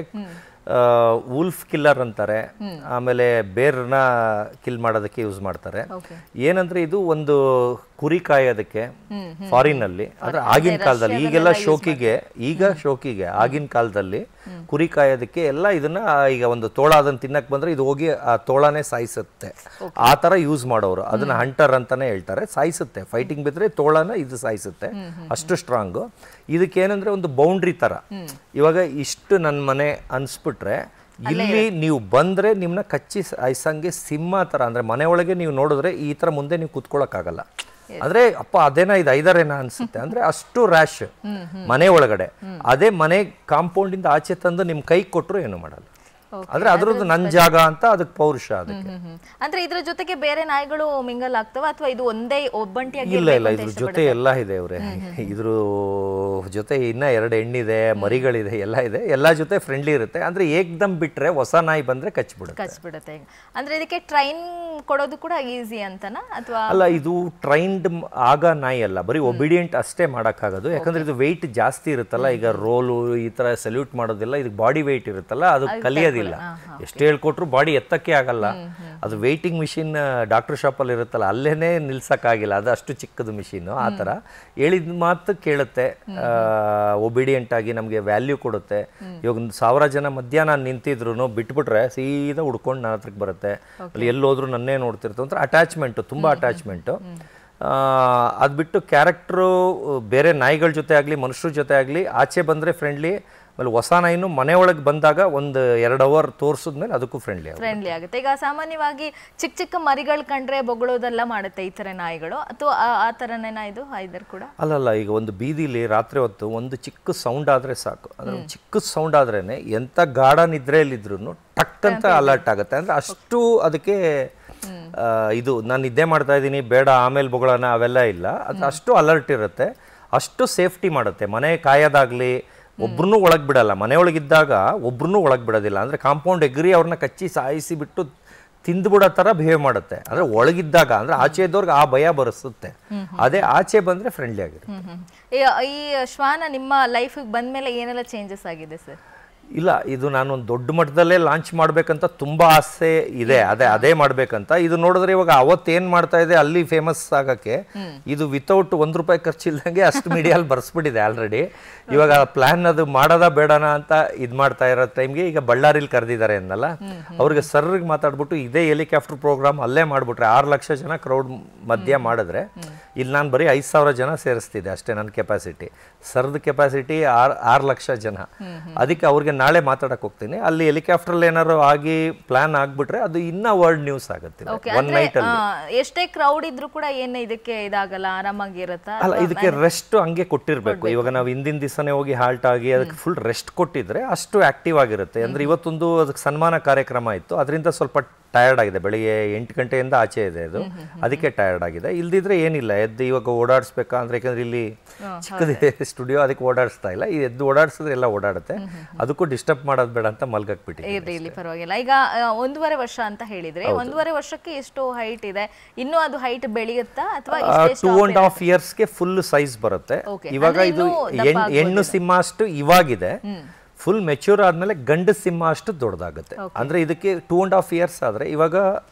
ವೂಲ್ಫ್ ಕಿಲ್ಲರ್ ಅಂತಾರೆ. ಆಮೇಲೆ ಬೇರ್ನ ಕಿಲ್ ಮಾಡೋದಕ್ಕೆ ಯೂಸ್ ಮಾಡ್ತಾರೆ. ಏನಂದ್ರೆ ಇದು ಒಂದು ಕುರಿ ಕಾಯೋದಕ್ಕೆ ಫಾರಿನ್ ಅಲ್ಲಿ, ಅಂದ್ರೆ ಆಗಿನ ಕಾಲದಲ್ಲಿ, ಈಗೆಲ್ಲ ಶೋಕಿಗೆ, ಈಗ ಶೋಕಿಗೆ, ಆಗಿನ ಕಾಲದಲ್ಲಿ ಕುರಿ ಕಾಯೋದಕ್ಕೆ ಎಲ್ಲ ಇದನ್ನ ಈಗ ಒಂದು ತೋಳ ಅದನ್ನ ತಿನ್ನಕ್ ಬಂದ್ರೆ ಇದು ಹೋಗಿ ಆ ತೋಳನೇ ಸಾಯಿಸುತ್ತೆ, ಆ ತರ ಯೂಸ್ ಮಾಡೋರು. ಅದನ್ನ ಹಂಟರ್ ಅಂತಾನೆ ಹೇಳ್ತಾರೆ. ಸಾಯಿಸುತ್ತೆ, ಫೈಟಿಂಗ್ ಬಿದ್ರೆ ತೋಳನ ಇದು ಸಾಯಿಸುತ್ತೆ, ಅಷ್ಟು ಸ್ಟ್ರಾಂಗು. ಇದಕ್ಕೆ ಏನಂದ್ರೆ ಒಂದು ಬೌಂಡ್ರಿ ತರ. ಇವಾಗ ಇಷ್ಟು ನನ್ನ ಮನೆ ಅನ್ಸ್ಬಿಟ್ರೆ ಇಲ್ಲಿ ನೀವು ಬಂದ್ರೆ ನಿಮ್ನ ಕಚ್ಚಿ ಸಾಯಿಸಂಗೆ ಸಿಂಹ ತರ, ಅಂದ್ರೆ ಮನೆ ಒಳಗೆ ನೀವು ನೋಡಿದ್ರೆ ಈ ತರ ಮುಂದೆ ನೀವು ಕುತ್ಕೊಳ್ಳೋಕ್ಕಾಗಲ್ಲ. ಅಂದ್ರೆ ಅಪ್ಪ ಅದೇನಾ ಇದು ಐದಾರೇನಾ ಅನ್ಸುತ್ತೆ ಅಂದ್ರೆ ಅಷ್ಟು ರ್ಯಾಶ್ ಮನೆ ಒಳಗಡೆ. ಅದೇ ಮನೆ ಕಾಂಪೌಂಡ್ ಇಂದ ಆಚೆ ತಂದು ನಿಮ್ ಕೈ ಕೊಟ್ಟರು ಏನು ಮಾಡಲ್ಲ. ಅಂದ್ರೆ ಅದ್ರದ್ದು ನನ್ ಜಾಗ ಅಂತ ಅದಕ್ಕೆ ಪೌರುಷ ಅದಕ್ಕೆ. ಅಂದ್ರೆ ಇದ್ರ ಜೊತೆಗೆ ಬೇರೆ ನಾಯಿಗಳು ಮಿಂಗಲ್ ಆಗ್ತವ ಅಥವಾ ಇದು ಒಂದೇ ಒಬ್ಬಂಟಿಯಾಗಿ? ಇಲ್ಲ ಇಲ್ಲ, ಇದ್ರ ಜೊತೆ ಎಲ್ಲ ಇದೆ ಅವ್ರೆ. ಇದ್ರ ಜೊತೆ ಇನ್ನ ಎರಡು ಹೆಣ್ಣಿದೆ, ಮರಿಗಳಿದೆ, ಎಲ್ಲ ಇದೆ. ಎಲ್ಲಾ ಜೊತೆ ಫ್ರೆಂಡ್ಲಿ ಇರುತ್ತೆ. ಅಂದ್ರೆ ಏಕ್ದಮ್ ಬಿಟ್ರೆ ಹೊಸ ನಾಯಿ ಬಂದ್ರೆ ಕಚ್ಬಿಡುತ್ತೆ ಕಚ್ಬಿಡುತ್ತೆ ಅಂದ್ರೆ ಇದಕ್ಕೆ ಟ್ರೈನ್ ಕೊಡೋದು ಕೂಡ ಈಸಿ ಅಂತನಾ ಅಥವಾ? ಅಲ್ಲ, ಇದು ಟ್ರೈನ್ಡ್ ಆಗ ನಾಯಿ ಅಲ್ಲ, ಬರೀ ಒಬಿಡಿಯಂಟ್ ಅಷ್ಟೇ ಮಾಡಕ್ಕಾಗೋದು. ಯಾಕಂದ್ರೆ ಇದು ವೆಯ್ಟ್ ಜಾಸ್ತಿ ಇರುತ್ತಲ್ಲ. ಈಗ ರೋಲು ಈ ತರ ಸಲ್ಯೂಟ್ ಮಾಡೋದಿಲ್ಲ, ಇದಕ್ಕೆ ಬಾಡಿ ವೆಯ್ಟ್ ಇರುತ್ತಲ್ಲ, ಅದು ಕಲಿಯೋದಿಲ್ಲ. ಎಷ್ಟು ಹೇಳ್ಕೊಟ್ರು ಬಾಡಿ ಎತ್ತಕ್ಕೆ ಆಗಲ್ಲ. ಅದು ವೆಯ್ಟಿಂಗ್ ಮಿಷಿನ್ ಡಾಕ್ಟರ್ ಶಾಪ್ ಅಲ್ಲಿ ಇರುತ್ತಲ್ಲ, ಅಲ್ಲೇನೆ ನಿಲ್ಸಕ್ಕಾಗಿಲ್ಲ. ಅದು ಅಷ್ಟು ಚಿಕ್ಕದು ಮಿಷಿನ್. ಆ ತರ ಹೇಳಿದ ಮಾತು ಕೇಳುತ್ತೆ, ಒಬಿಡಿಯಂಟ್ ಆಗಿ ನಮ್ಗೆ ವ್ಯಾಲ್ಯೂ ಕೊಡುತ್ತೆ. ಇವಾಗ ಸಾವಿರ ಜನ ಮಧ್ಯಾಹ್ನ ನಿಂತಿದ್ರು ಬಿಟ್ಬಿಟ್ರೆ ಸೀದಾ ಹುಡ್ಕೊಂಡು ನನ್ನ ಹತ್ರಕ್ಕೆ ಬರುತ್ತೆ. ಅಲ್ಲಿ ಎಲ್ಲೋದ್ರು ನನ್ನೇ ನೋಡ್ತಿರ್ತು. ಒಂಥರ ಅಟ್ಯಾಚ್ಮೆಂಟು, ತುಂಬಾ ಅಟ್ಯಾಚ್ಮೆಂಟು. ಅದು ಬಿಟ್ಟು ಕ್ಯಾರೆಕ್ಟ್ರು ಬೇರೆ ನಾಯಿಗಳ ಜೊತೆ ಆಗಲಿ ಮನುಷ್ಯರ ಜೊತೆ ಆಗಲಿ ಆಚೆ ಬಂದರೆ ಫ್ರೆಂಡ್ಲಿ. ಆಮೇಲೆ ಹೊಸ ನಾಯಿನೂ ಮನೆ ಒಳಗೆ ಬಂದಾಗ ಒಂದು ಎರಡು ಅವರ್ ತೋರಿಸಿದ್ಮೇಲೆ ಅದಕ್ಕೂ ಫ್ರೆಂಡ್ಲಿ ಫ್ರೆಂಡ್ಲಿ ಆಗುತ್ತೆ. ಈಗ ಸಾಮಾನ್ಯವಾಗಿ ಚಿಕ್ಕ ಚಿಕ್ಕ ಮರಿಗಳು ಕಂಡ್ರೆ ಬೊಗಳೋದೆಲ್ಲ ಮಾಡುತ್ತೆ ಈ ಥರ ನಾಯಿಗಳು, ಅಥವಾ ಆ ಥರನೇನಾ ಇದು ಐದರ್ ಕೂಡ? ಅಲ್ಲಲ್ಲ, ಈಗ ಒಂದು ಬೀದಿಲಿ ರಾತ್ರಿ ಹೊತ್ತು ಒಂದು ಚಿಕ್ಕ ಸೌಂಡ್ ಆದರೆ ಸಾಕು. ಅಂದರೆ ಚಿಕ್ಕ ಸೌಂಡ್ ಆದ್ರೇ ಎಂಥ ಗಾಢ ನಿದ್ರೆಯಲ್ಲಿದ್ರು ಟಕ್ ಅಂತ ಅಲರ್ಟ್ ಆಗುತ್ತೆ. ಅಂದರೆ ಅಷ್ಟು ಅದಕ್ಕೆ ಇದು ನಾನು ನಿದ್ದೆ ಮಾಡ್ತಾ ಇದ್ದೀನಿ ಬೇಡ ಆಮೇಲೆ ಬೊಗಳೋಣ ಅವೆಲ್ಲ ಇಲ್ಲ. ಅದು ಅಷ್ಟು ಅಲರ್ಟ್ ಇರುತ್ತೆ, ಅಷ್ಟು ಸೇಫ್ಟಿ ಮಾಡುತ್ತೆ. ಮನೆ ಕಾಯೋದಾಗ್ಲಿ, ಒಬ್ರನ್ನೂ ಒಳಗೆ ಬಿಡಲ್ಲ. ಮನೆಯೊಳಗಿದ್ದಾಗ ಒಬ್ರನ್ನೂ ಒಳಗೆ ಬಿಡೋದಿಲ್ಲ. ಅಂದರೆ ಕಾಂಪೌಂಡ್ ಎಗ್ರಿ ಅವ್ರನ್ನ ಕಚ್ಚಿ ಸಾಯಿಸಿ ಬಿಟ್ಟು ತಿಂದ್ಬಿಡೋ ಥರ ಬಿಹೇವ್ ಮಾಡುತ್ತೆ. ಅಂದರೆ ಒಳಗಿದ್ದಾಗ ಅಂದರೆ ಆಚೆ ಇದ್ದವ್ರಿಗೆ ಆ ಭಯ ಬರೆಸುತ್ತೆ. ಅದೇ ಆಚೆ ಬಂದರೆ ಫ್ರೆಂಡ್ಲಿ ಆಗಿರುತ್ತೆ. ಈ ಶ್ವಾನ ನಿಮ್ಮ ಲೈಫಿಗೆ ಬಂದಮೇಲೆ ಏನೆಲ್ಲ ಚೇಂಜಸ್ ಆಗಿದೆ ಸರ್? ಇಲ್ಲ, ಇದು ನಾನು ಒಂದು ದೊಡ್ಡ ಮಟ್ಟದಲ್ಲೇ ಲಾಂಚ್ ಮಾಡ್ಬೇಕಂತ ತುಂಬಾ ಆಸೆ ಇದೆ. ಅದೇ ಅದೇ ಮಾಡ್ಬೇಕಂತ. ಇದು ನೋಡಿದ್ರೆ ಇವಾಗ ಅವತ್ತೇನ್ ಮಾಡ್ತಾ ಇದೆ ಅಲ್ಲಿ ಫೇಮಸ್ ಆಗಕ್ಕೆ, ಇದು ವಿತೌಟ್ ಒಂದ್ ರೂಪಾಯಿ ಖರ್ಚಿಲ್ದಂಗೆ ಅಷ್ಟು ಮೀಡಿಯಲ್ಲಿ ಬರ್ಸ್ಬಿಟ್ಟಿದೆ ಆಲ್ರೆಡಿ. ಇವಾಗ ಪ್ಲಾನ್ ಅದು ಮಾಡೋದ ಬೇಡನಾ ಅಂತ ಇದ್ ಮಾಡ್ತಾ ಇರೋ ಟೈಮ್ಗೆ ಈಗ ಬಳ್ಳಾರಿಲಿ ಕರೆದಿದ್ದಾರೆ ಅನ್ನಲ್ಲ, ಅವ್ರಿಗೆ ಸರ್ರಿಗೆ ಮಾತಾಡ್ಬಿಟ್ಟು ಇದೇ ಹೆಲಿಕಾಪ್ಟರ್ ಪ್ರೋಗ್ರಾಮ್ ಅಲ್ಲೇ ಮಾಡ್ಬಿಟ್ರೆ ಆರು ಲಕ್ಷ ಜನ ಕ್ರೌಡ್ ಮಧ್ಯ ಮಾಡಿದ್ರೆ, ಇಲ್ಲಿ ನಾನು ಬರೀ ಐದು ಸಾವಿರ ಜನ ಸೇರಿಸ್ತಿದ್ದೆ ಅಷ್ಟೇ ನನ್ನ ಕೆಪಾಸಿಟಿ. ಸರ್ದ ಕೆಪಾಸಿಟಿ ಆರ್ ಆರು ಲಕ್ಷ ಜನ. ಅದಕ್ಕೆ ಅವ್ರಿಗೆ ನಾಳೆ ಮಾತಾಡಕ್ ಹೋಗ್ತೀನಿ. ಅಲ್ಲಿ ಹೆಲಿಕಾಪ್ಟರ್ ಏನಾರು ಆಗಿ ಪ್ಲಾನ್ ಆಗ್ಬಿಟ್ರೆ ಅದು ಇನ್ನ ವರ್ಲ್ಡ್ ನ್ಯೂಸ್ ಆಗುತ್ತೆ ಒನ್ ನೈಟ್ ಅಲ್ಲಿ. ಎಷ್ಟೇ ಕ್ರೌಡ್ ಇದ್ರೂ ಕೂಡ ಏನು ಇದಕ್ಕೆ ಇದಾಗಲ್ಲ, ಆರಾಮಾಗಿ ಇರುತ್ತಾ? ಅಲ್ಲ, ಇದಕ್ಕೆ ರೆಸ್ಟ್ ಹಂಗೆ ಕೊಟ್ಟಿರ್ಬೇಕು. ಇವಾಗ ನಾವು ಹಿಂದಿನ ದಿವಸನೇ ಹೋಗಿ ಹಾಲ್ಟ್ ಆಗಿ ಅದಕ್ಕೆ ಫುಲ್ ರೆಸ್ಟ್ ಕೊಟ್ಟಿದ್ರೆ ಅಷ್ಟು ಆಕ್ಟಿವ್ ಆಗಿರುತ್ತೆ. ಅಂದ್ರೆ ಇವತ್ತೊಂದು ಅದಕ್ಕೆ ಸನ್ಮಾನ ಕಾರ್ಯಕ್ರಮ ಇತ್ತು, ಅದರಿಂದ ಸ್ವಲ್ಪ ಟಯರ್ಡ್ ಆಗಿದೆ. ಬೆಳಿಗ್ಗೆ ಎಂಟು ಗಂಟೆಯಿಂದ ಆಚೆ ಇದೆ ಅದು, ಅದಕ್ಕೆ ಟಯರ್ಡ್ ಆಗಿದೆ. ಇಲ್ದಿದ್ರೆ ಏನಿಲ್ಲ, ಎದ್ದು ಇವಾಗ ಓಡಾಡಿಸ್ಬೇಕಾ ಅಂದ್ರೆ, ಯಾಕಂದ್ರೆ ಇಲ್ಲಿ ಚಿಕ್ಕದಿದೆ ಸ್ಟುಡಿಯೋ, ಅದಕ್ಕೆ ಓಡಾಡಿಸ್ತಾ ಇಲ್ಲ. ಈ ಎದ್ದು ಓಡಾಡಿಸಿದ್ರೆ ಎಲ್ಲ ಓಡಾಡುತ್ತೆ, ಅದಕ್ಕೂ ಡಿಸ್ಟರ್ಬ್ ಮಾಡೋದು ಬೇಡ ಅಂತ ಮಲ್ಗಾಕ್ಬಿಟ್ಟಿದೆ. ಇಲ್ಲಿ ಪರವಾಗಿಲ್ಲ. ಈಗ ಒಂದೂವರೆ ವರ್ಷ ಅಂತ ಹೇಳಿದ್ರೆ, ಒಂದೂವರೆ ವರ್ಷಕ್ಕೆ ಎಷ್ಟು ಹೈಟ್ ಇದೆ? ಇನ್ನು ಅದು ಹೈಟ್ ಬೆಳೆಯುತ್ತಾ ಅಥವಾ ಟೂ ಅಂಡ್ ಹಾಫ್ ಇಯರ್ಸ್ಗೆ ಫುಲ್ ಸೈಜ್ ಬರುತ್ತೆ. ಇವಾಗ ಇದು ಹೆಣ್ಣು ಸಿಂಹ ಅಷ್ಟು ಇವಾಗಿದೆ. ಫುಲ್ ಮೆಚ್ಯೂರ್ ಆದ್ಮೇಲೆ ಗಂಡು ಸಿಂಹ ಅಷ್ಟು ದೊಡ್ಡದಾಗುತ್ತೆ. ಅಂದ್ರೆ ಇದಕ್ಕೆ ಟೂ ಅಂಡ್ ಹಾಫ್ ಇಯರ್ಸ್ ಆದ್ರೆ, ಇವಾಗ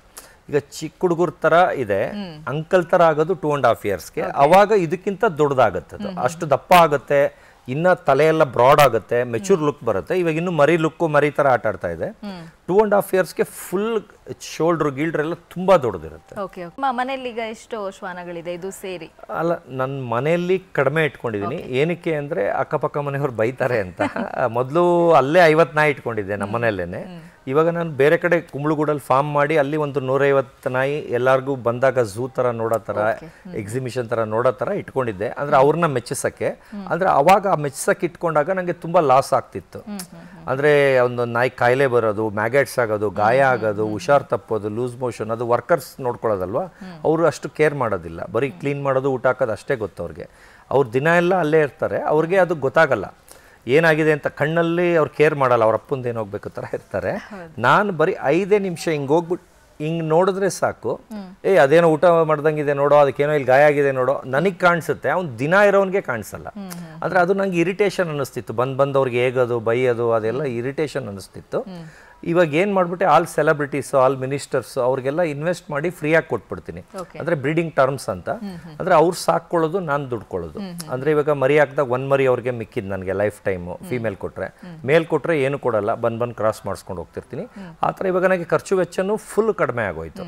ಈಗ ಚಿಕ್ಕ ಹುಡುಗರ ತರ ಇದೆ, ಅಂಕಲ್ ತರ ಆಗೋದು ಟೂ ಅಂಡ್ ಹಾಫ್ ಇಯರ್ಸ್ಗೆ. ಅವಾಗ ಇದಕ್ಕಿಂತ ದೊಡ್ಡದಾಗುತ್ತೆ, ಅದು ಅಷ್ಟು ದಪ್ಪ ಆಗುತ್ತೆ. ಇನ್ನ ತಲೆ ಎಲ್ಲ ಬ್ರಾಡ್ ಆಗುತ್ತೆ, ಮೆಚೂರ್ ಲುಕ್ ಬರುತ್ತೆ. ಇವಾಗ ಇನ್ನು ಮರಿ ಲುಕ್ ಮರಿ ತರ ಆಟ ಆಡ್ತಾ ಇದೆ. ಟೂ ಅಂಡ್ ಹಾಫ್ ಇಯರ್ಸ್ಗೆ ಫುಲ್ ಶೋಲ್ಡರ್ ಗೀಲ್ಡರ್ ಎಲ್ಲ ತುಂಬಾ ದೊಡ್ಡದಿರುತ್ತೆ. ಮನೆಯಲ್ಲಿ ಈಗ ಎಷ್ಟು ಶ್ವಾನಗಳಿದೆ ಇದು ಸೇರಿ? ಅಲ್ಲ, ನನ್ನ ಮನೆಯಲ್ಲಿ ಕಡಿಮೆ ಇಟ್ಕೊಂಡಿದ್ದೀನಿ. ಏನಕ್ಕೆ ಅಂದ್ರೆ ಅಕ್ಕಪಕ್ಕ ಮನೆಯವ್ರು ಬೈತಾರೆ ಅಂತ. ಮೊದಲು ಅಲ್ಲೇ ಐವತ್ತು ನಾಯಿ ಇಟ್ಕೊಂಡಿದ್ದೆ ನಮ್ಮ ಮನೆಯಲ್ಲೇನೆ. ಇವಾಗ ನಾನು ಬೇರೆ ಕಡೆ ಕುಂಬಳಗೂಡಲ್ಲಿ ಫಾರ್ಮ್ ಮಾಡಿ ಅಲ್ಲಿ ಒಂದು ನೂರೈವತ್ತು ನಾಯಿ ಎಲ್ಲಾರ್ಗೂ ಬಂದಾಗ ಝೂ ತರ ನೋಡೋ ತರ, ಎಕ್ಸಿಬಿಷನ್ ತರ ನೋಡೋ ತರ ಇಟ್ಕೊಂಡಿದ್ದೆ. ಅಂದ್ರೆ ಅವ್ರನ್ನ ಮೆಚ್ಚಿಸಕ್ಕೆ. ಅಂದ್ರೆ ಅವಾಗ ಆ ಮೆಚ್ಚಿಸಕ್ಕೆ ಇಟ್ಕೊಂಡಾಗ ನಂಗೆ ತುಂಬಾ ಲಾಸ್ ಆಗ್ತಿತ್ತು. ಅಂದ್ರೆ ಒಂದು ನಾಯಿ ಕಾಯಿಲೆ ಬರೋದು, ಮ್ಯಾಗೆಟ್ಸ್ ಆಗೋದು, ಗಾಯ ಆಗೋದು, ಹುಷಾರ್ ತಪ್ಪೋದು, ಲೂಸ್ ಮೋಷನ್, ಅದು ವರ್ಕರ್ಸ್ ನೋಡ್ಕೊಳ್ಳೋದಲ್ವಾ, ಅವರು ಅಷ್ಟು ಕೇರ್ ಮಾಡೋದಿಲ್ಲ. ಬರೀ ಕ್ಲೀನ್ ಮಾಡೋದು, ಊಟ ಹಾಕೋದು ಅಷ್ಟೇ ಗೊತ್ತು ಅವ್ರಿಗೆ. ಅವ್ರು ದಿನ ಎಲ್ಲ ಅಲ್ಲೇ ಇರ್ತಾರೆ, ಅವ್ರಿಗೆ ಅದು ಗೊತ್ತಾಗಲ್ಲ ಏನಾಗಿದೆ ಅಂತ. ಕಣ್ಣಲ್ಲಿ ಅವ್ರು ಕೇರ್ ಮಾಡಲ್ಲ, ಅವ್ರ ಅಪ್ಪಂದು ಏನು ಹೋಗ್ಬೇಕು ಥರ ಇರ್ತಾರೆ. ನಾನು ಬರೀ ಐದೇ ನಿಮಿಷ ಹಿಂಗೆ ಹೋಗ್ಬಿಟ್ಟು ಹಿಂಗ್ ನೋಡಿದ್ರೆ ಸಾಕು, ಏ ಅದೇನೋ ಊಟ ಮಾಡ್ದಂಗಿದೆ ನೋಡೋ, ಅದಕ್ಕೇನೋ ಇಲ್ಲಿ ಗಾಯ ಆಗಿದೆ ನೋಡೋ, ನನಗೆ ಕಾಣಿಸುತ್ತೆ. ಅವ್ನು ದಿನ ಇರೋನ್ಗೆ ಕಾಣಿಸಲ್ಲ. ಅಂದ್ರೆ ಅದು ನಂಗೆ ಇರಿಟೇಷನ್ ಅನ್ನಿಸ್ತಿತ್ತು. ಬಂದ್ ಬಂದವ್ರಿಗೆ ಹೇಗೋದು, ಬೈಯೋದು, ಅದೆಲ್ಲ ಇರಿಟೇಷನ್ ಅನ್ನಿಸ್ತಿತ್ತು. ಇವಾಗ ಏನ್ ಮಾಡ್ಬಿಟ್ಟೆ, ಆಲ್ ಸೆಲೆಬ್ರಿಟೀಸ್, ಆಲ್ ಮಿನಿಸ್ಟರ್ಸ್ ಅವ್ರಿಗೆಲ್ಲ ಇನ್ವೆಸ್ಟ್ ಮಾಡಿ ಫ್ರೀಯಾಗಿ ಕೊಟ್ಬಿಡ್ತೀನಿ. ಅಂದ್ರೆ ಬ್ರೀಡಿಂಗ್ ಟರ್ಮ್ಸ್ ಅಂತ. ಅಂದ್ರೆ ಅವ್ರು ಸಾಕೊಳ್ಳೋದು, ನಾನು ದುಡ್ಕೊಳ್ಳೋದು. ಅಂದ್ರೆ ಇವಾಗ ಮರಿ ಹಾಕಿದಾಗ ಒಂದ್ ಮರಿ ಅವ್ರಿಗೆ ಮಿಕ್ಕಿದ್ ನನಗೆ ಲೈಫ್ ಟೈಮ್. ಫೀಮೇಲ್ ಕೊಟ್ರೆ, ಮೇಲ್ ಕೊಟ್ರೆ ಏನು ಕೊಡಲ್ಲ, ಬಂದ್ ಬಂದ್ ಕ್ರಾಸ್ ಮಾಡಿಸ್ಕೊಂಡು ಹೋಗ್ತಿರ್ತೀನಿ. ಆ ಥರ ಇವಾಗ ನನಗೆ ಖರ್ಚು ವೆಚ್ಚನೂ ಫುಲ್ ಕಡಿಮೆ ಆಗೋಯ್ತು.